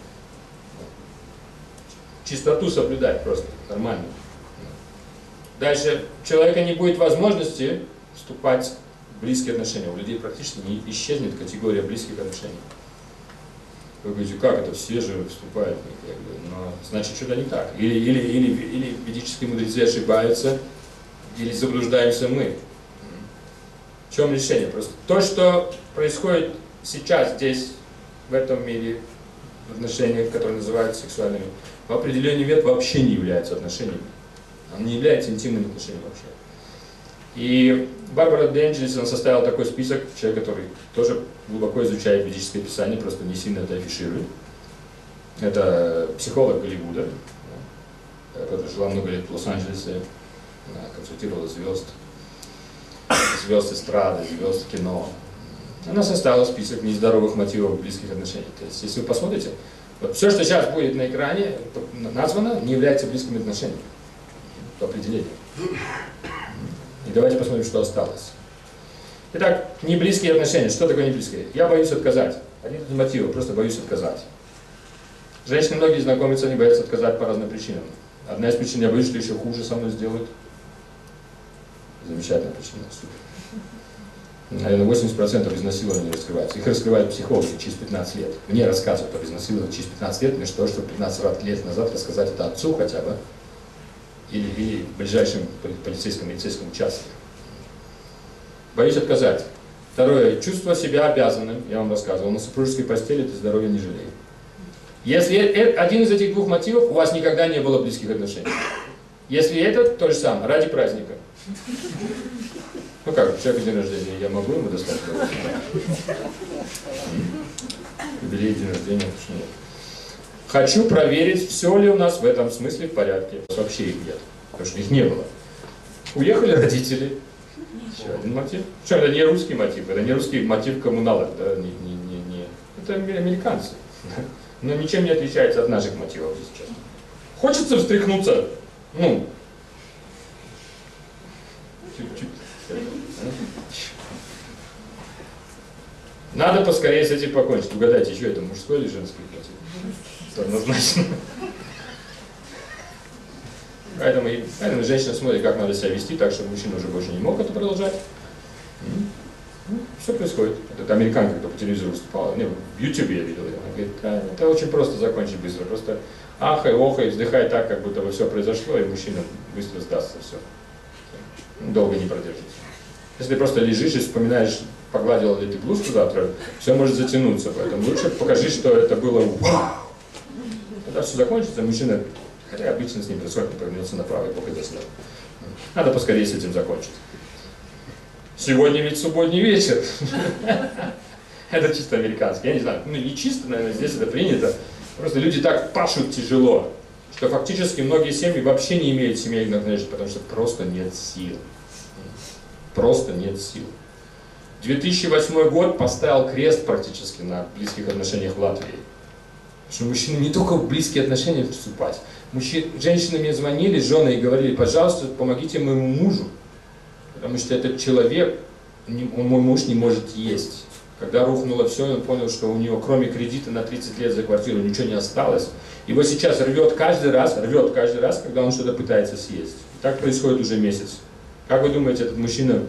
Чистоту соблюдать просто, нормально. Дальше, у человека не будет возможности вступать в близкие отношения. У людей практически не исчезнет категория близких отношений. Вы говорите, как это, все же вступают? Но значит, что-то не так. Или, или, или, или ведические мудрецы ошибаются, или заблуждаемся мы. В чем решение? Просто то, что происходит сейчас здесь, в этом мире, в отношениях, которые называются сексуальными, в определенный век вообще не являются отношениями. Он не является интимными отношениями вообще. И Барбара де Анджелес, она составила такой список, человек, который тоже глубоко изучает ведическое писание, просто не сильно это афиширует. Это психолог Голливуда, которая жила много лет в Лос-Анджелесе, консультировала звезд, звезд эстрады, звезд кино. Она составила список нездоровых мотивов близких отношений. То есть, если вы посмотрите, вот все, что сейчас будет на экране, названо, не является близкими отношениями по определению. И давайте посмотрим, что осталось. Итак, неблизкие отношения. Что такое неблизкие? Я боюсь отказать. Один из мотивов, просто боюсь отказать. Женщины многие знакомятся, они боятся отказать по разным причинам. Одна из причин, я боюсь, что еще хуже со мной сделают. Замечательная причина, супер. наверное, восемьдесят процентов изнасилований раскрывается. Их раскрывают психологи через пятнадцать лет. Мне рассказывают об изнасиловании через пятнадцать лет, вместо того, чтобы пятнадцать лет назад рассказать это отцу хотя бы, или, или в ближайшем полицейском милицейском участке. Боюсь отказать. Второе. Чувство себя обязанным, я вам рассказывал, на супружеской постели ты здоровья не жалеешь. Если один из этих двух мотивов, у вас никогда не было близких отношений. Если это, то же самое, ради праздника. Ну как, у человека день рождения, я могу ему достать? Юбилей, день рождения, точно нет. Хочу проверить, все ли у нас в этом смысле в порядке. Вообще их нет, потому что их не было. Уехали родители. Еще один мотив. Причем это не русский мотив, это не русский мотив коммуналок, да, не, не, не, не. Это американцы. Но ничем не отличается от наших мотивов сейчас. Хочется встряхнуться, ну, чуть-чуть. Надо поскорее с этим покончить. Угадайте, еще это мужской или женский мотив? Однозначно. Поэтому, поэтому женщина смотрит, как надо себя вести, так, чтобы мужчина уже больше не мог это продолжать. Ну, все происходит. Это американка, кто по телевизору выступала, не, в Ютубе я видел ее. Она говорит, а, это очень просто закончить быстро. Просто ахай, охай, вздыхай так, как будто бы все произошло, и мужчина быстро сдастся, все. Долго не продержится. Если ты просто лежишь и вспоминаешь, погладила ли ты блузку завтра, все может затянуться. Поэтому лучше покажи, что это было вау. Когда все закончится, мужчина, хотя обычно с ним происходит, повернется направо и бог это знает. Надо поскорее с этим закончить. Сегодня ведь субботний вечер. Это чисто американский. Я не знаю, ну не чисто, наверное, здесь это принято. Просто люди так пашут тяжело, что фактически многие семьи вообще не имеют семейных отношений, потому что просто нет сил. Просто нет сил. две тысячи восьмой год поставил крест практически на близких отношениях в Латвии. Потому что мужчины не только в близкие отношения вступать. Мужчины, женщины мне звонили, жены, и говорили, пожалуйста, помогите моему мужу. Потому что этот человек, мой муж не может есть. Когда рухнуло все, он понял, что у него кроме кредита на тридцать лет за квартиру ничего не осталось. Его сейчас рвет каждый раз, рвет каждый раз, когда он что-то пытается съесть. И так происходит уже месяц. Как вы думаете, этот мужчина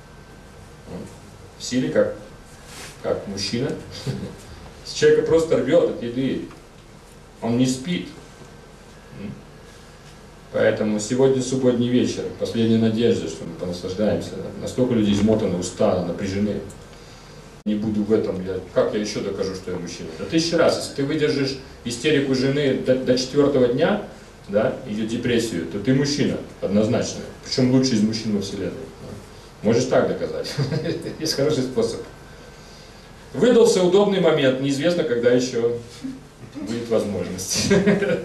в силе, как, как мужчина? Человека просто рвет от еды. Он не спит. Поэтому сегодня субботний вечер, последняя надежда, что мы понаслаждаемся. Настолько люди измотаны, устаны, напряжены. Не буду в этом, я, как я еще докажу, что я мужчина? Да тысячи раз, если ты выдержишь истерику жены до, до четвертого дня, да, ее депрессию, то ты мужчина, однозначно. Причем лучший из мужчин во вселенной. Можешь так доказать. Есть хороший способ. Выдался удобный момент, неизвестно, когда еще будет возможность.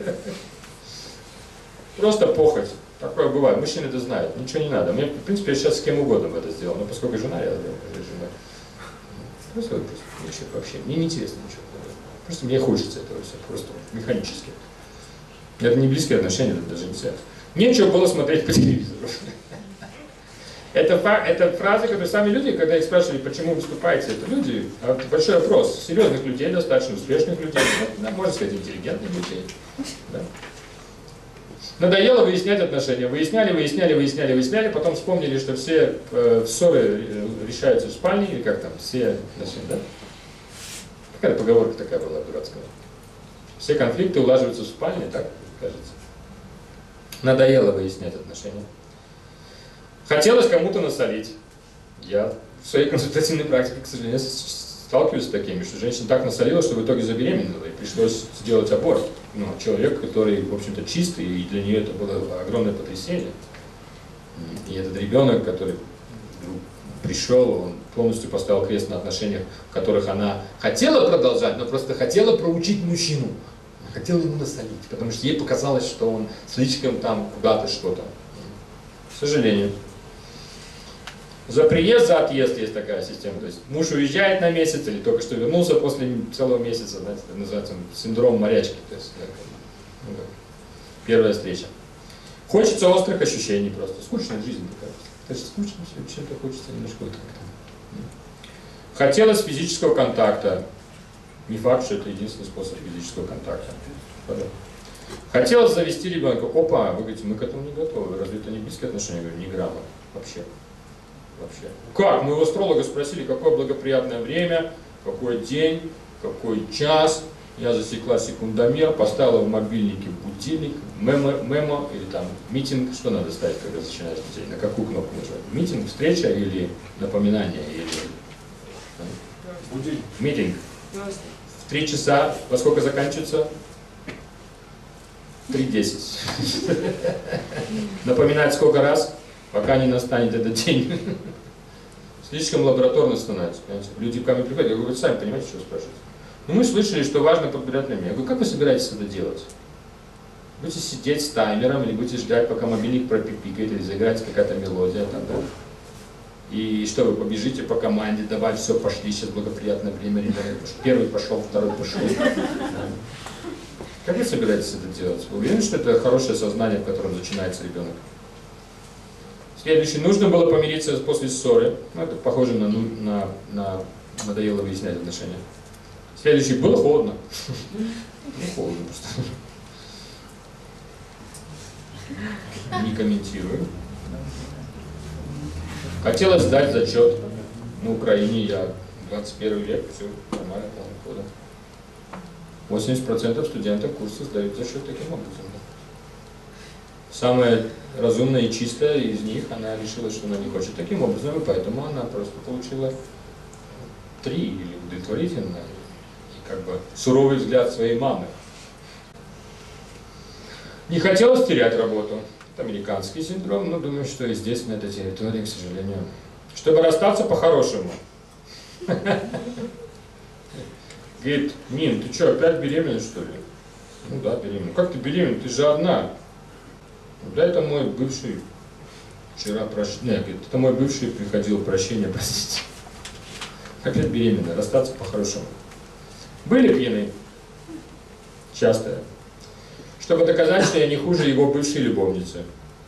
Просто похоть. Такое бывает. Мужчины это знают. Ничего не надо. Мне, в принципе, я сейчас с кем угодно это сделал. Но поскольку жена, я сделал, жена. Просто, просто вообще. Мне не интересно ничего. Просто мне хочется этого все. Просто механически. Это не близкие отношения, это даже не секс. Нечего было смотреть по телевизору. Это, это фразы, которые сами люди, когда их спрашивали, почему вы выступаете, это люди, большой вопрос. Серьезных людей, достаточно успешных людей, да, можно сказать, интеллигентных людей. Да. Надоело выяснять отношения. Выясняли, выясняли, выясняли, выясняли, потом вспомнили, что все э, ссоры решаются в спальне, или как там, все, да? Какая-то поговорка такая была дурацкая. Все конфликты улаживаются в спальне, так кажется. Надоело выяснять отношения. Хотелось кому-то насолить. Я в своей консультативной практике, к сожалению, сталкиваюсь с такими, что женщина так насолила, что в итоге забеременела, и пришлось сделать аборт. Ну, человек, который, в общем-то, чистый, и для нее это было огромное потрясение. И этот ребенок, который пришел, он полностью поставил крест на отношениях, в которых она хотела продолжать, но просто хотела проучить мужчину. Она хотела ему насолить, потому что ей показалось, что он слишком там куда-то что-то. К сожалению. За приезд, за отъезд есть такая система. То есть муж уезжает на месяц или только что вернулся после целого месяца, знаете, это называется синдром морячки. То есть, ну, первая встреча. Хочется острых ощущений просто. Скучная жизнь такая. То есть скучно все, чем-то хочется немножко вот как-то. Хотелось физического контакта. Не факт, что это единственный способ физического контакта. Хотелось завести ребенка. Опа, вы говорите, мы к этому не готовы. Разве это не близкие отношения? Я говорю, ни грамма. Вообще. вообще. Как? Мы у астролога спросили, какое благоприятное время, какой день, какой час. Я засекла секундомер, поставила в мобильнике будильник, мемо, мемо или там митинг. Что надо ставить, когда начинается день? На какую кнопку нажать? Митинг, встреча или напоминание? Или... Будильник. Митинг. В три часа. Во сколько заканчивается? три десять. Напоминать сколько раз, пока не настанет этот день. Слишком лабораторно становится. Понимаете? Люди ко мне приходят, я говорю, вы сами понимаете, что спрашиваете. Ну, мы слышали, что важно подбирать время. Я говорю, как вы собираетесь это делать? Будете сидеть с таймером, или будете ждать, пока мобильник пропикает, или заиграется какая-то мелодия, там, да? И что, вы побежите по команде, давай, все, пошли, сейчас благоприятное время, первый пошел, второй пошел. Как вы собираетесь это делать? Вы уверены, что это хорошее сознание, в котором начинается ребенок? Следующий. Нужно было помириться после ссоры. Ну, это похоже на, на, на надоело выяснять отношения. Следующий. Было холодно. Ну, холодно просто. Не комментирую. Хотелось сдать зачет. На Украине я двадцать первый век, все нормально, полный хода. восемьдесят процентов студентов курса сдают зачет таким образом. Самая разумная и чистая из них, она решила, что она не хочет таким образом, и поэтому она просто получила три или удовлетворительно, и как бы суровый взгляд своей мамы. Не хотелось терять работу. Это американский синдром, но думаю, что и здесь, на этой территории, к сожалению. Чтобы расстаться по-хорошему. Говорит, Нин, ты что, опять беременна, что ли? Ну да, беременна. Как ты беременна? Ты же одна. Да, это мой бывший вчера прош... Нет, говорит, это мой бывший приходил прощения просить. Опять беременна, расстаться по-хорошему. Были пьяны? Часто. Чтобы доказать, что я не хуже его бывшей любовницы.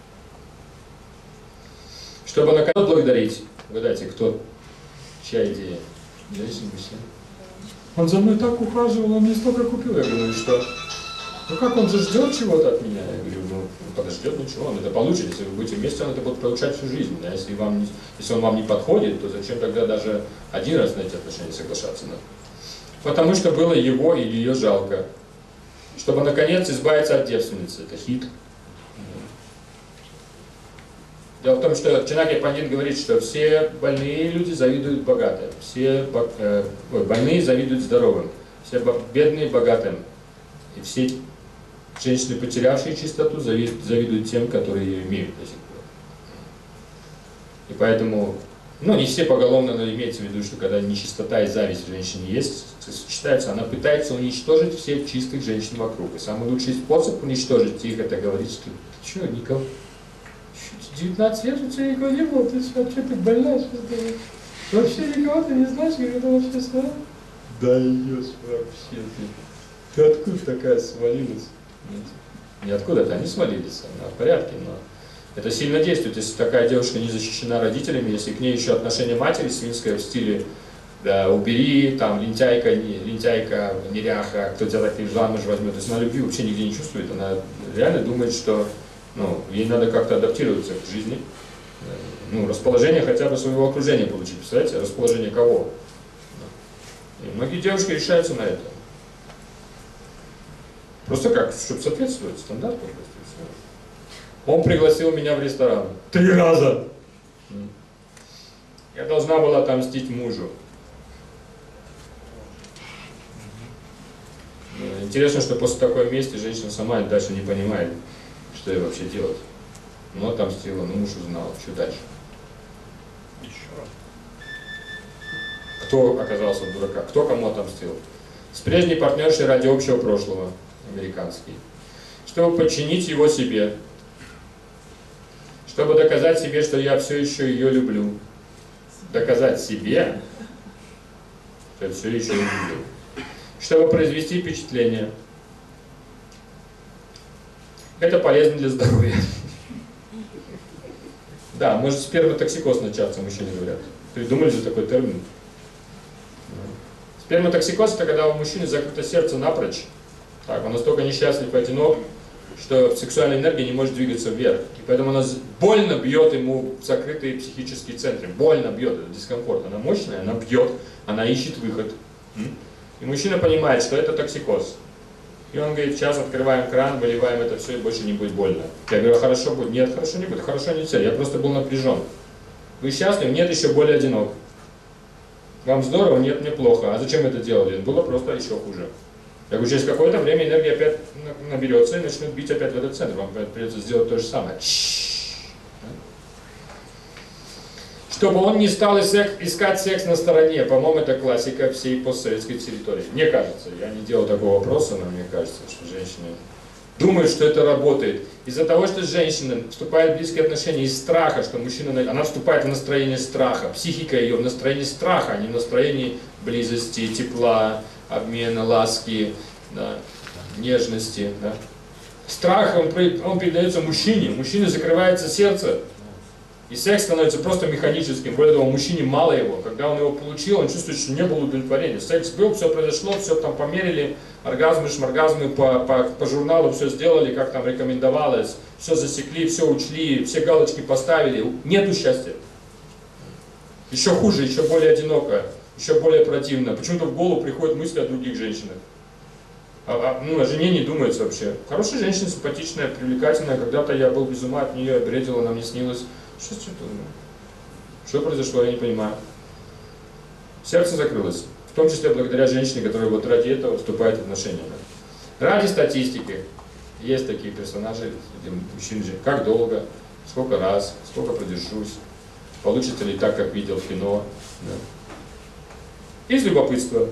Чтобы наконец благодарить. Угадайте, кто? Чья идея? Женщина, мужчина. Он за мной так ухаживал, он мне столько купил. Я говорю, ну и что? Ну как, он же ждет чего-то от меня? Я говорю, ну подождет, ничего, он это получит. Если вы будете вместе, он это будет получать всю жизнь. Да? Если, вам не, если он вам не подходит, то зачем тогда даже один раз на эти отношения соглашаться? Да? Потому что было его или ее жалко. Чтобы, наконец, избавиться от девственницы. Это хит. Дело в том, что Чанаки Пандит говорит, что все больные люди завидуют богатым, все э, больные завидуют здоровым, все бедные богатым. И все женщины, потерявшие чистоту, завидуют тем, которые ее имеют до сих пор. И поэтому, ну не все поголовно, но имеется в виду, что когда нечистота и зависть в женщине есть, сочетается, она пытается уничтожить всех чистых женщин вокруг. И самый лучший способ уничтожить их, это говорить, что ты что, никого, девятнадцать лет у тебя никого не было, ты что, вообще ты больная, что ты вообще никого ты не знаешь, как это вообще стало? Да ешь вообще ты. Ты откуда такая свалилась? Не откуда-то, они свалились, она в порядке, но это сильно действует, если такая девушка не защищена родителями, если к ней еще отношение матери свинское в стиле да, убери, там, лентяйка, не, лентяйка, неряха, кто тебя так и замуж возьмет, то есть она любви вообще нигде не чувствует, она реально думает, что ну, ей надо как-то адаптироваться к жизни, ну, расположение хотя бы своего окружения получить, представляете, расположение кого? И многие девушки решаются на это. Просто как, чтобы соответствовать стандарту. Он пригласил меня в ресторан. Три раза! Я должна была отомстить мужу. Интересно, что после такой мести женщина сама дальше не понимает, что ей вообще делать. Ну, отомстила, ну муж узнал. Что дальше? Кто оказался в дурака? Кто кому отомстил? С прежней партнершей ради общего прошлого. Американский. Чтобы подчинить его себе. Чтобы доказать себе, что я все еще ее люблю. Доказать себе, что я все еще ее люблю. Чтобы произвести впечатление. Это полезно для здоровья. Да, может сперматоксикоз начаться, мужчины говорят. Придумали же такой термин. Сперматоксикоз — это когда у мужчины закрыто сердце напрочь. Так, он настолько несчастлив и одинок, что сексуальная энергия не может двигаться вверх. И поэтому она больно бьет ему в закрытые психические центры. Больно бьет, это дискомфорт. Она мощная, она бьет, она ищет выход. И мужчина понимает, что это токсикоз. И он говорит, сейчас открываем кран, выливаем это все, и больше не будет больно. Я говорю, хорошо будет. Нет, хорошо не будет. Хорошо не цель. Я просто был напряжен. Вы счастливы? Нет, еще более одинок. Вам здорово? Нет, мне плохо. А зачем это делали? Было просто еще хуже. Я говорю, через какое-то время энергия опять наберется и начнет бить опять в этот центр. Вам придется сделать то же самое. Чтобы он не стал искать секс на стороне. По-моему, это классика всей постсоветской территории. Мне кажется. Я не делал такого вопроса, но мне кажется, что женщины думают, что это работает. Из-за того, что женщина вступает в близкие отношения из страха, что мужчина... Она вступает в настроение страха. Психика ее в настроении страха, а не в настроении близости, тепла, обмена, ласки, да, нежности. Да. Страх, он, он передается мужчине. Мужчине закрывается сердце. И секс становится просто механическим. Более того, мужчине мало его. Когда он его получил, он чувствует, что не было удовлетворения. Секс был, все произошло, все там померили, оргазмы, шморгазмы по, по, по журналу все сделали, как там рекомендовалось, все засекли, все учли, все галочки поставили. Нету счастья. Еще хуже, еще более одиноко, еще более противно. Почему-то в голову приходят мысли о других женщинах. А, а, ну, о жене не думается вообще. Хорошая женщина, симпатичная, привлекательная. Когда-то я был без ума от нее, бредила, она мне снилась. Что, что, что произошло, я не понимаю. Сердце закрылось. В том числе благодаря женщине, которая вот ради этого вступает в отношения. Ради статистики. Есть такие персонажи, где мужчины, как долго, сколько раз, сколько продержусь, получится ли так, как видел в кино. Да. Из любопытства.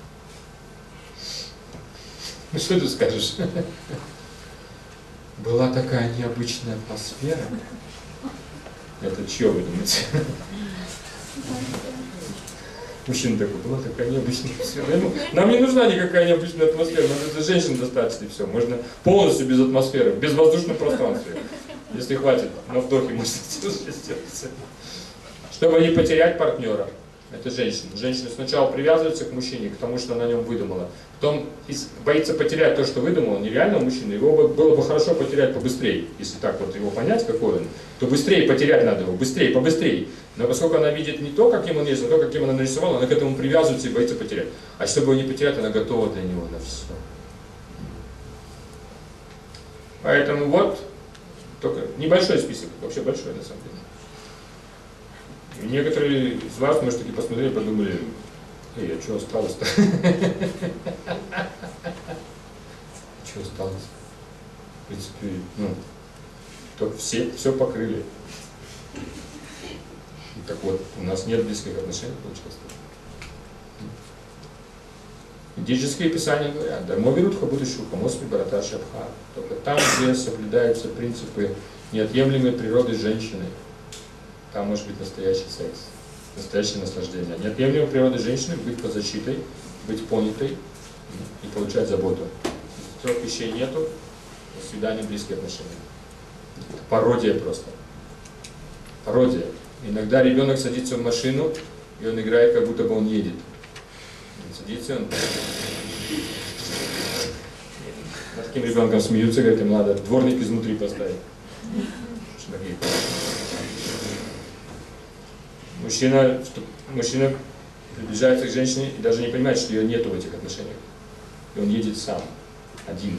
Ну что ты скажешь? Была такая необычная атмосфера. Это чье вы думаете? Мужчина такой, была такая необычная атмосфера. Нам не нужна никакая необычная атмосфера, нам для женщин достаточно и все. Можно полностью без атмосферы, в безвоздушном пространстве. Если хватит, на вдохе можно сделать. Чтобы не потерять партнера. Это женщина. Женщина сначала привязывается к мужчине, к тому, что она на нем выдумала. Потом боится потерять то, что выдумал, нереального мужчины. Его было бы хорошо потерять побыстрее. Если так вот его понять, какой он, то быстрее потерять надо его, быстрее, побыстрее. Но поскольку она видит не то, каким он есть, но то, каким она нарисовала, она к этому привязывается и боится потерять. А чтобы его не потерять, она готова для него на все. Поэтому вот, только небольшой список, вообще большой на самом деле. И некоторые из вас, может, таки посмотрели, подумали, эй, а что осталось-то? Что осталось? В принципе, ну, только все, все покрыли. Так вот, у нас нет близких отношений, получилось. Ведические писания говорят, «Дармовирудха будущуха, мосми барата шабха». Только там, где соблюдаются принципы неотъемлемой природы женщины, там может быть настоящий секс, настоящее наслаждение. Неотъемлемой природы женщины быть под защитой, быть понятой и получать заботу. Трех вещей нету, до свидания, близкие отношения. Это пародия просто. Пародия. Иногда ребенок садится в машину, и он играет, как будто бы он едет. Он садится, он... Над таким ребенком смеются, говорят, им надо дворник изнутри поставить. Мужчина, мужчина приближается к женщине и даже не понимает, что ее нету в этих отношениях. И он едет сам, один.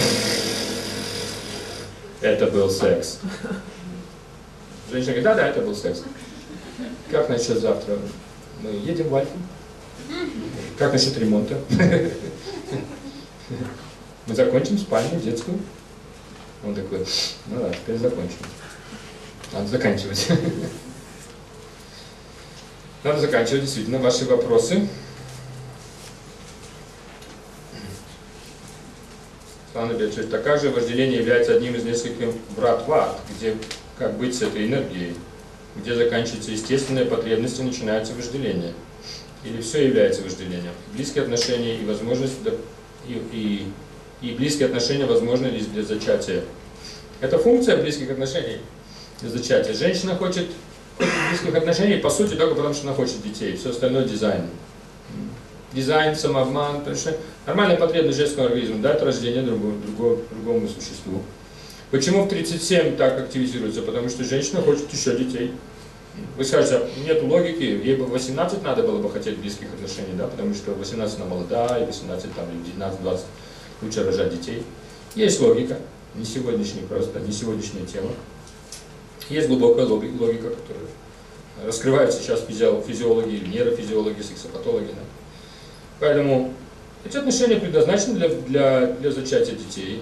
Это был секс. Женщина говорит, да, да, это был секс. Как насчет завтра? Мы едем в Альфу. Как насчет ремонта? Мы закончим спальню детскую. Он такой, ну да, теперь закончим. Надо заканчивать. Надо заканчивать, действительно, ваши вопросы. А как же вожделение является одним из нескольких врат в ад, где как быть с этой энергией, где заканчиваются естественные потребности, начинается вожделение? Или все является вожделением? Близкие отношения и возможность и, и, и близкие отношения возможны лишь для зачатия. Это функция близких отношений для зачатия. Женщина хочет близких отношений, по сути, только потому, что она хочет детей. Все остальное дизайн. Дизайн, самообман. Нормальная потребность женского организма дать рождение другому, другому, другому существу. Почему в тридцать семь так активизируется? Потому что женщина хочет еще детей. Вы скажете, нет логики, ей бы восемнадцать надо было бы хотеть близких отношений, да, потому что восемнадцать она молодая, и восемнадцать, там, девятнадцать-двадцать лучше рожать детей. Есть логика, не сегодняшняя просто, не сегодняшняя тема. Есть глубокая логика, которая раскрывают сейчас физиологи, нейрофизиологи, сексопатологи. Да. Поэтому эти отношения предназначены для, для, для зачатия детей.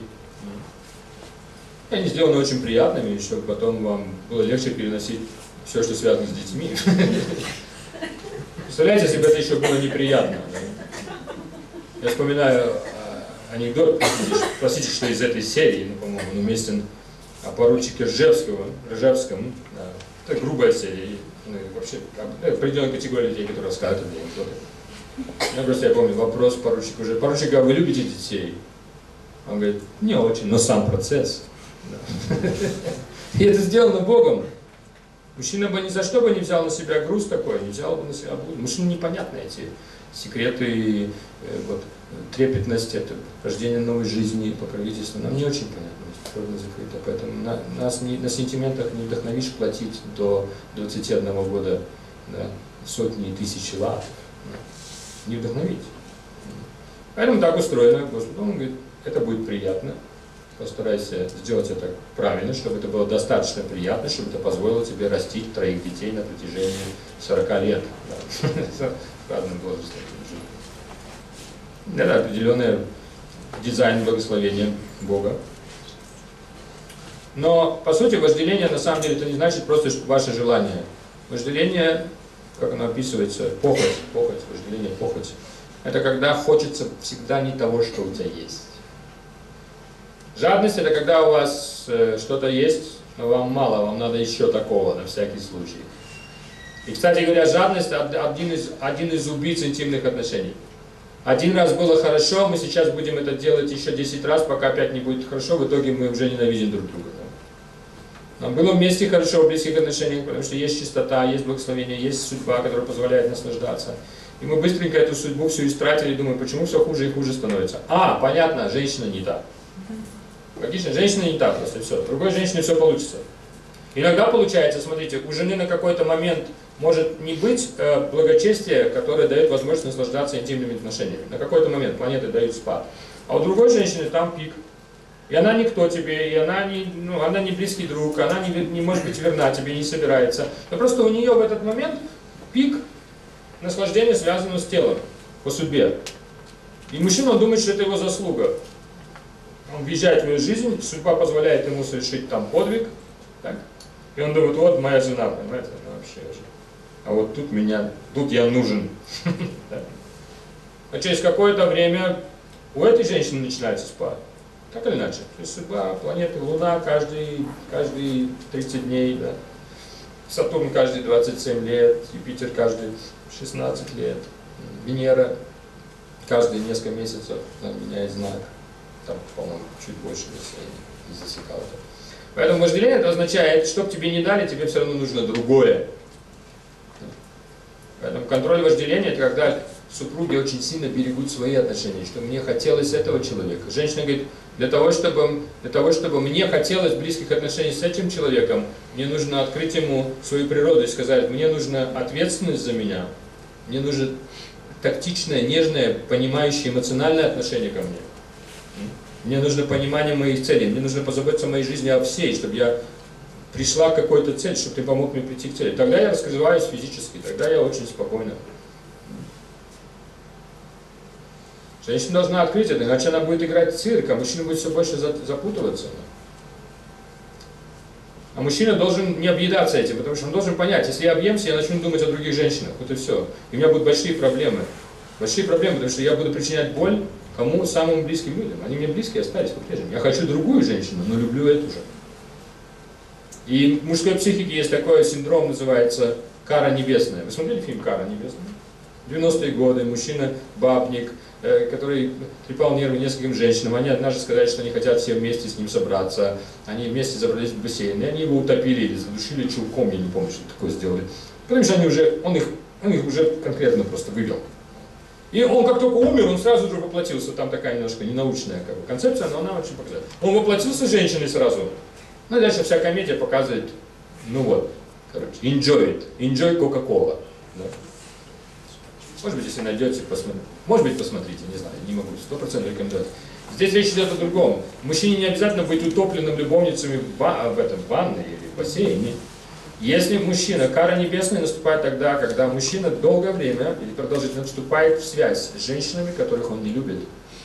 Они сделаны очень приятными, чтобы потом вам было легче переносить все, что связано с детьми. Представляете, если бы это еще было неприятно. Да? Я вспоминаю анекдот, классический из этой серии, ну, по-моему, он уместен о поручике Ржевского, Ржевском. Да. Это грубая серия. Ну, вообще, определенная категория людей, которые рассказывают эти анекдоты. Я просто я помню вопрос поручика уже. Поручик, а вы любите детей? Он говорит, не очень, но сам процесс. Да. И это сделано Богом. Мужчина бы ни за что бы не взял на себя груз такой, не взял бы на себя блуд. Мужчине непонятны эти секреты, вот, трепетность, это рождение новой жизни, покровительство. Нам не очень понятно, трудно закрыто. Поэтому на, нас не, на сентиментах не вдохновишь платить до двадцати одного года, да, сотни и тысячи лат. Да, не вдохновить. Поэтому так устроено. Господь, он говорит, это будет приятно. Постарайся сделать это правильно, чтобы это было достаточно приятно, чтобы это позволило тебе растить троих детей на протяжении сорока лет. Да. В разном возрасте. Это определенный дизайн благословения Бога. Но, по сути, вожделение, на самом деле, это не значит просто, что ваше желание. Вожделение, как оно описывается, похоть, похоть, вожделение, похоть. Это когда хочется всегда не того, что у тебя есть. Жадность – это когда у вас э, что-то есть, но вам мало, вам надо еще такого, на всякий случай. И, кстати говоря, жадность – один из, один из убийц интимных отношений. Один раз было хорошо, мы сейчас будем это делать еще десять раз, пока опять не будет хорошо, в итоге мы уже ненавидим друг друга. Да? Нам было вместе хорошо в близких отношениях, потому что есть чистота, есть благословение, есть судьба, которая позволяет наслаждаться. И мы быстренько эту судьбу всю истратили и думаем, почему все хуже и хуже становится. А, понятно, женщина не та. Логично, женщина не та просто, все. Другой женщине все получится. Иногда получается, смотрите, у жены на какой-то момент может не быть э, благочестия, которое дает возможность наслаждаться интимными отношениями. На какой-то момент планеты дают спад. А у другой женщины там пик. И она никто тебе, и она не, ну, она не близкий друг, она не, не может быть верна тебе, не собирается. Но просто у нее в этот момент пик наслаждения, связанного с телом, по судьбе. И мужчина, он думает, что это его заслуга. Он въезжает в ее жизнь, судьба позволяет ему совершить там подвиг. Так? И он думает, вот моя жена, понимаете, она вообще уже. А вот тут меня, тут я нужен. А через какое-то время у этой женщины начинается спад. Так или иначе. То есть судьба планеты, Луна каждые, каждые тридцать дней, да? Сатурн каждые двадцать семь лет, Юпитер каждые шестнадцать лет, Венера каждые несколько месяцев, да, меняет знак. Там, по-моему, чуть больше, если я не засекал это. Поэтому вожделение это означает, что бы тебе не дали, тебе все равно нужно другое. Поэтому контроль вожделения это когда супруги очень сильно берегут свои отношения, что мне хотелось этого человека. Женщина говорит, для того, чтобы, для того, чтобы мне хотелось близких отношений с этим человеком, мне нужно открыть ему свою природу и сказать, мне нужна ответственность за меня, мне нужно тактичное, нежное, понимающее, эмоциональное отношение ко мне. Мне нужно понимание моих целей, мне нужно позаботиться о моей жизни, о всей, чтобы я пришла к какой-то цели, чтобы ты помог мне прийти к цели. Тогда я раскрываюсь физически, тогда я очень спокойно. Женщина должна открыть это, иначе она будет играть в цирк, а мужчина будет все больше запутываться. А мужчина должен не объедаться этим, потому что он должен понять, если я объемся, я начну думать о других женщинах, вот и все. И у меня будут большие проблемы. Большие проблемы, потому что я буду причинять боль кому? Самым близким людям. Они мне близкие остались по-прежнему. Я хочу другую женщину, но люблю эту же. И в мужской психике есть такой синдром, называется «кара небесная». Вы смотрели фильм «Кара небесная»? девяностые годы, мужчина, бабник, э, который трепал нервы нескольким женщинам. Они однажды сказали, что они хотят все вместе с ним собраться. Они вместе забрались в бассейн. И они его утопили или задушили чулком, я не помню, что такое сделали. Потому что они уже, он, их, он их уже конкретно просто вывел. И он как только умер, он сразу же воплотился. Там такая немножко ненаучная как бы, концепция, но она очень показательна. Он воплотился женщиной сразу. Ну и дальше вся комедия показывает, ну вот, короче, enjoy it, enjoy Coca-Cola. Да? Может быть, если найдете, посмотрите. Может быть, посмотрите, не знаю, не могу сто процентов рекомендовать. Здесь речь идет о другом. Мужчине не обязательно быть утопленным любовницами в, в этом в ванной или в бассейне. Если мужчина, кара небесная наступает тогда, когда мужчина долгое время или продолжительно вступает в связь с женщинами, которых он не любит.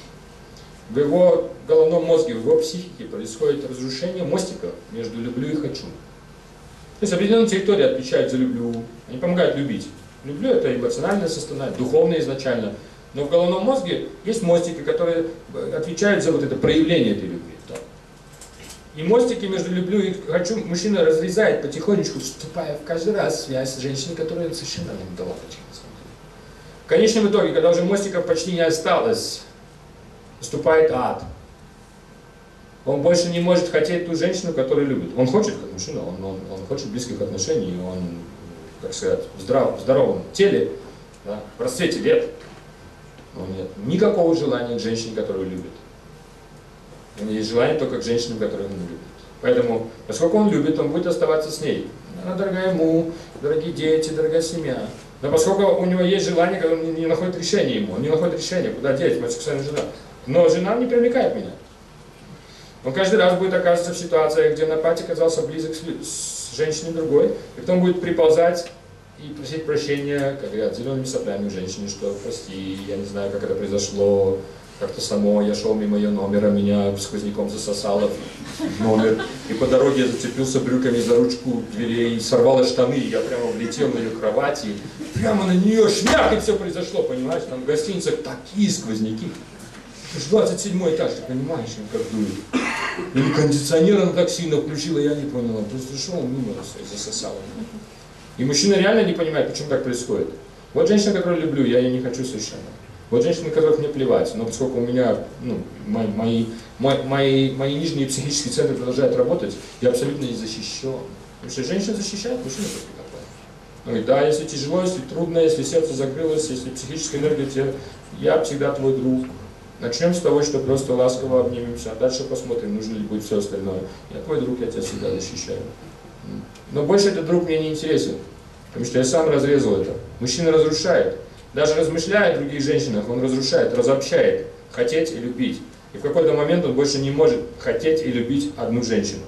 В его головном мозге, в его психике происходит разрушение мостика между люблю и хочу. То есть определенные территории отвечают за люблю, они помогают любить. Люблю — это эмоциональное состояние, духовное изначально. Но в головном мозге есть мостики, которые отвечают за вот это проявление этой любви. Да. И мостики между люблю и хочу мужчина разрезает потихонечку, вступая в каждый раз в связь с женщиной, которую он совершенно не дала. В конечном итоге, когда уже мостиков почти не осталось, наступает ад. Он больше не может хотеть ту женщину, которую любит. Он хочет как мужчина, он, он, он хочет близких отношений, он, так сказать, в, здрав, в здоровом теле, да, в расцвете лет. Но нет никакого желания к женщине, которую любит. У него есть желание только к женщине, которую он не любит. Поэтому, поскольку он любит, он будет оставаться с ней. Она дорогая ему, дорогие дети, дорогая семья. Но поскольку у него есть желание, он не, не находит решения ему, он не находит решения, куда деть, моя сексуальная жена. Но жена не привлекает меня. Он каждый раз будет оказываться в ситуациях, где Напати оказался близок с, с женщиной другой, и потом будет приползать и просить прощения, как говорят, зелеными соплями у женщины, что прости, я не знаю, как это произошло, как-то само, я шел мимо ее номера, меня сквозняком засосало в номер, и по дороге я зацепился брюками за ручку дверей, сорвало штаны, и я прямо влетел на ее кровать, и прямо на нее шмяк, и все произошло, понимаешь, там в гостиницах такие сквозняки. двадцать седьмой этаж, ты понимаешь, как дует. Или кондиционер она так сильно включила, я не понял, просто шел мимо и засосал. И мужчина реально не понимает, почему так происходит. Вот женщина, которую люблю, я ее не хочу совершенно. Вот женщины, на которых мне плевать, но поскольку у меня, ну, мои, мои, мои, мои нижние психические центры продолжают работать, я абсолютно не защищен. Потому что женщина защищает, мужчина только такой. Он говорит, да, если тяжело, если трудно, если сердце закрылось, если психическая энергия тебе, я всегда твой друг. Начнем с того, что просто ласково обнимемся, а дальше посмотрим, нужно ли будет все остальное. Я твой друг, я тебя всегда защищаю. Но больше этот друг мне не интересен, потому что я сам разрезал это. Мужчина разрушает. Даже размышляя о других женщинах, он разрушает, разобщает хотеть и любить. И в какой-то момент он больше не может хотеть и любить одну женщину.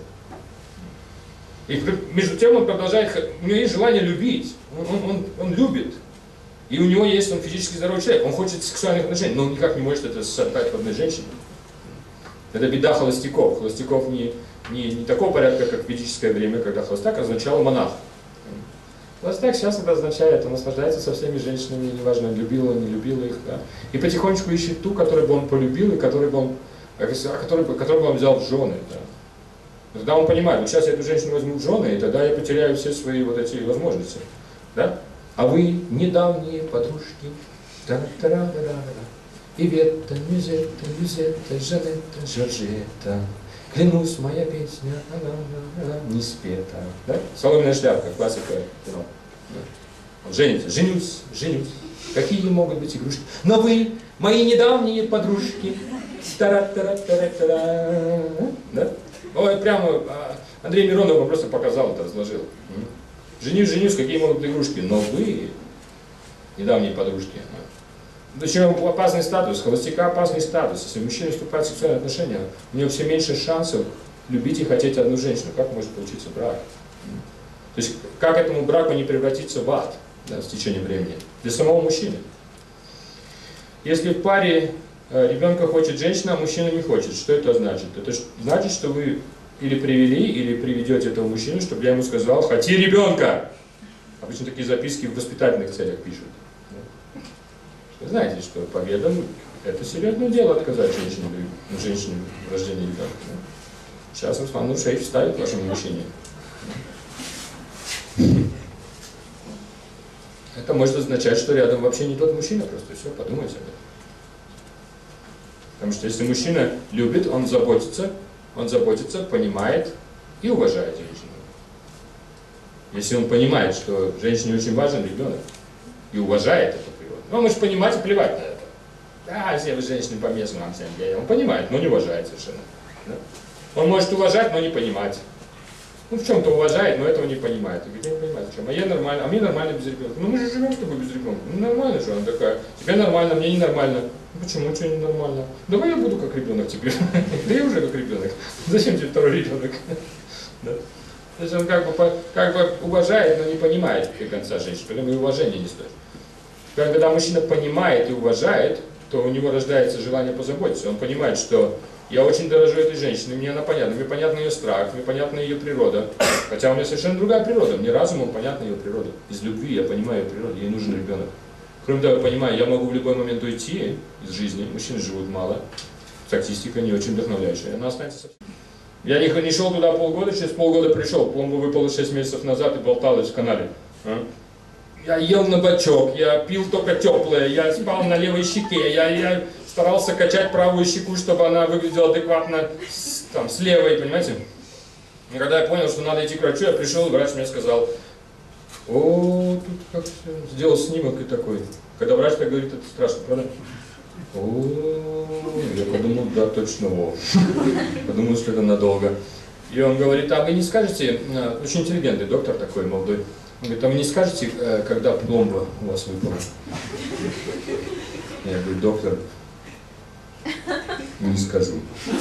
И между тем он продолжает, у него есть желание любить, он, он, он, он любит. И у него есть, он физически здоровый человек, он хочет сексуальных отношений, но он никак не может это создать в одной женщине. Это беда холостяков. Холостяков не, не, не такого порядка, как в ведическое время, когда холостяк означал монах. Холостяк сейчас это означает, он наслаждается со всеми женщинами, неважно, любил он, не любил их. Да? И потихонечку ищет ту, которую бы он полюбил, и которую бы он, которую, которую бы он взял в жены. Да? Тогда он понимает, вот сейчас я эту женщину возьму в жены, и тогда я потеряю все свои вот эти возможности. Да? А вы недавние подружки, та-та-ра-ра-ра-ра. Иветта, Мюзетта, Люзетта, Жанетта, Жоржетта. Клянусь, моя песня, она не спета. Да? Соломенная шляпка, классика кино. Да. Женится, женюсь, женюсь. Какие могут быть игрушки? Но вы, мои недавние подружки. Тара-тара-тара-тара. Да? Ой, прямо Андрей Миронов вам просто показал это, разложил. Женюсь, женюсь, какие могут быть игрушки? Но вы, недавние подружки. Очень опасный статус, холостяка опасный статус. Если мужчина вступает в сексуальные отношения, у него все меньше шансов любить и хотеть одну женщину. Как может получиться брак? То есть, как этому браку не превратиться в ад, да, с течением времени? Для самого мужчины. Если в паре ребенка хочет женщина, а мужчина не хочет, что это значит? Это значит, что вы или привели, или приведете этого мужчину, чтобы я ему сказал, хоти ребенка. Обычно такие записки в воспитательных целях пишут. Вы знаете, что по ведам это серьезное дело отказать женщине, женщине в рождении ребенка. Сейчас Руслан Шейх ставит вашему мужчине. Это может означать, что рядом вообще не тот мужчина, просто все, подумайте об этом. Потому что если мужчина любит, он заботится, он заботится, понимает и уважает женщину. Если он понимает, что женщине очень важен ребенок, и уважает эту природу, ну, он может понимать и плевать на это. Да, все вы женщины помешаны, вам всем геям. Он понимает, но не уважает совершенно. Да? Он может уважать, но не понимать. ну, в чем-то уважает, но этого не понимает. И говорит, я не понимаю, зачем. А я нормально, а мне нормально без ребенка. Ну мы же живем с тобой без ребенка. Ну нормально же, она такая. Тебе нормально, мне не нормально. Ну, почему, что не нормально? Давай я буду как ребенок теперь. Да я уже как ребенок. Зачем тебе второй ребенок? Да. То есть он как бы, как бы уважает, но не понимает до конца женщин, поэтому и уважения не стоит. Когда мужчина понимает и уважает, то у него рождается желание позаботиться. Он понимает, что я очень дорожу этой женщиной, мне она понятна, мне понятна ее страх, мне понятна ее природа. Хотя у меня совершенно другая природа, мне разумом понятна ее природа. Из любви я понимаю ее природу, ей нужен ребенок. Кроме того, я понимаю, я могу в любой момент уйти из жизни, мужчины живут мало, статистика не очень вдохновляющая, она останется совсем. Я не, не шел туда полгода, через полгода пришел, пломба выпала шесть месяцев назад и болталась в канале. А? Я ел на бочок, я пил только теплое, я спал на левой щеке, я, я старался качать правую щеку, чтобы она выглядела адекватно с, там, с левой, понимаете? И когда я понял, что надо идти к врачу, я пришел, и врач мне сказал, о, тут как все, сделал снимок и такой. Когда врач так говорит, это страшно, правда? О, я подумал, да, точно, о. Подумал, что это надолго. И он говорит, а вы не скажете, очень интеллигентный доктор такой молодой, он говорит, а вы не скажете, когда пломба у вас выпала? Я говорю, доктор, не скажу.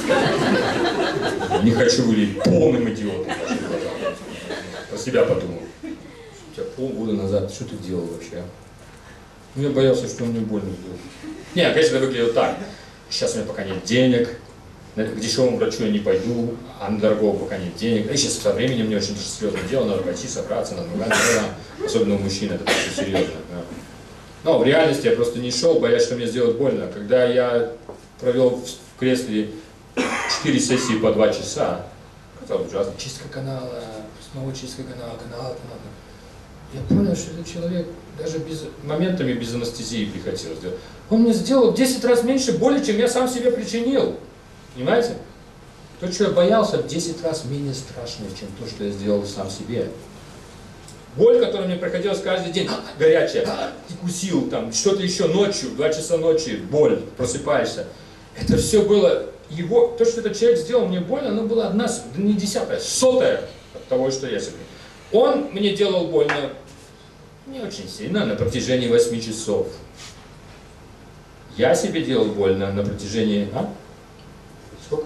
Не хочу выглядеть полным идиотом. Про себя подумал. У тебя полгода назад, что ты делал вообще? Ну, я боялся, что мне больно было. Не, конечно, это выглядело так. Сейчас у меня пока нет денег, к дешевому врачу я не пойду, а на дорогого пока нет денег. И сейчас со временем мне очень серьезное дело, надо пойти собраться, надо ногами, особенно у мужчин, это очень серьезно. Да. Но в реальности я просто не шел, боясь, что мне сделают больно. Когда я провел в кресле четыре сессии по два часа, казалось ужасно, чистка канала, снова чистка канала, канал, канал. Я понял, что этот человек даже без, моментами без анестезии прихотел сделать. Он мне сделал в десять раз меньше боли, чем я сам себе причинил. Понимаете? То, что я боялся, в десять раз менее страшное, чем то, что я сделал сам себе. Боль, которая мне приходилась каждый день, горячая, ты кусил, там, что-то еще ночью, в два часа ночи, боль, просыпаешься. Это все было его, то, что этот человек сделал мне больно, оно было одна, не десятая, сотая от того, что я себе. Он мне делал больно не очень сильно, на протяжении восьми часов. Я себе делал больно на протяжении, а? Сколько?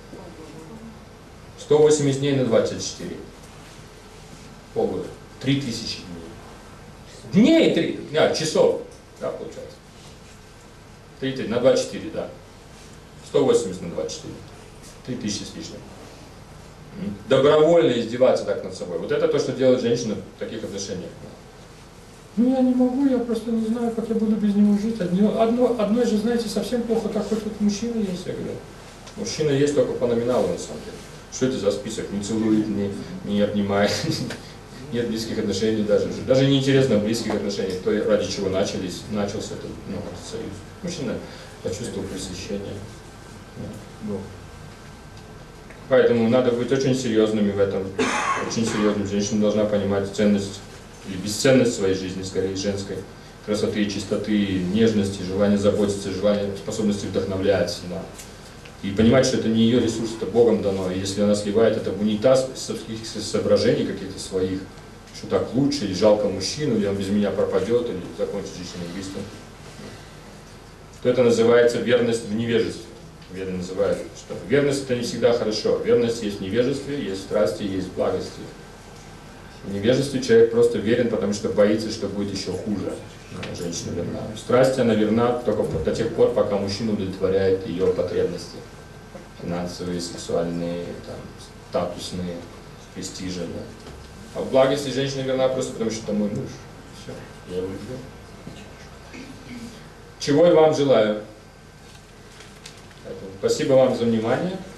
сто восемьдесят дней на двадцать четыре. Полгода. три тысячи дней. Дней три, а, часов, да, получается. три на двадцать четыре, да. сто восемьдесят на двадцать четыре. три тысячи с лишним. Добровольно издеваться так над собой. Вот это то, что делает женщина в таких отношениях. Ну я не могу, я просто не знаю, как я буду без него жить. Одно, одно, одной же, знаете, совсем плохо, такой тут мужчина есть. Я говорю, мужчина есть только по номиналу, на самом деле. Что это за список? Не целует, не, не обнимает, нет близких отношений даже. Даже неинтересно в близких отношениях, то ради чего начались, начался этот, ну, этот союз. Мужчина почувствовал пресыщение. Ну. Поэтому надо быть очень серьезными в этом, очень серьезным. Женщина должна понимать ценность или бесценность своей жизни, скорее женской, красоты, чистоты, нежности, желания заботиться, желания, способности вдохновлять. Да. И понимать, что это не ее ресурс, это Богом дано. И если она сливает это в унитаз из каких-то соображений каких-то своих, что так лучше, или жалко мужчину, или он без меня пропадет, или закончит жизнь самоубийством, то это называется верность в невежестве. Веды называют, что верность это не всегда хорошо. Верность есть в невежестве, есть в страсти, есть в благости. В невежестве человек просто верен, потому что боится, что будет еще хуже. Женщина верна. В страсти она верна только до тех пор, пока мужчина удовлетворяет ее потребности. Финансовые, сексуальные, там, статусные, престижные. Да. А в благости женщина верна просто потому, что это мой муж. Все, я его люблю. Чего я вам желаю? Спасибо вам за внимание.